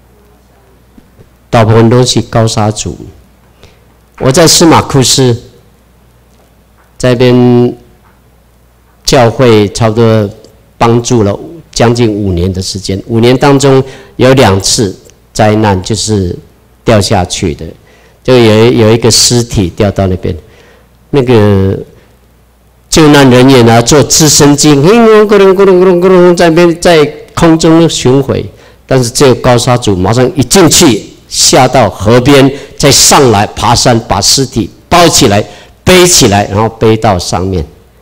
大部分都是高沙族。我在司马库斯，在边教会差不多帮助了将近5年的时间，5年当中有2次灾难，就是掉下去的，就有一个尸体掉到那边，那个救难人员啊做直升机，咕隆咕隆咕隆咕隆咕隆，在那边在空中巡回，但是这个高沙组马上一进去，下到河边，再上来爬山，把尸体包起来、背起来，然后背到上面。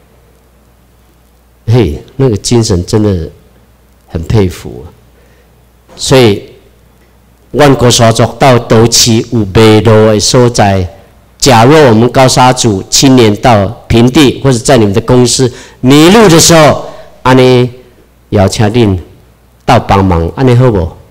嘿，那个精神真的很佩服。所以，阮高沙族到都市有迷路的所在。假若我们高沙组青年到平地或者在你们的公司迷路的时候，安尼邀请恁到帮忙，安尼好不好？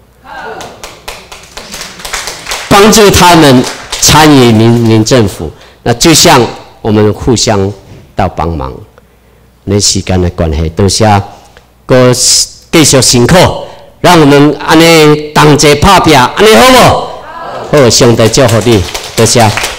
帮助他们参与民政府，那就像我们互相到帮忙。那时间的关系，多谢各继续辛苦，让我们安尼同齐打拼，安尼好不好？好，上帝祝福你，多谢。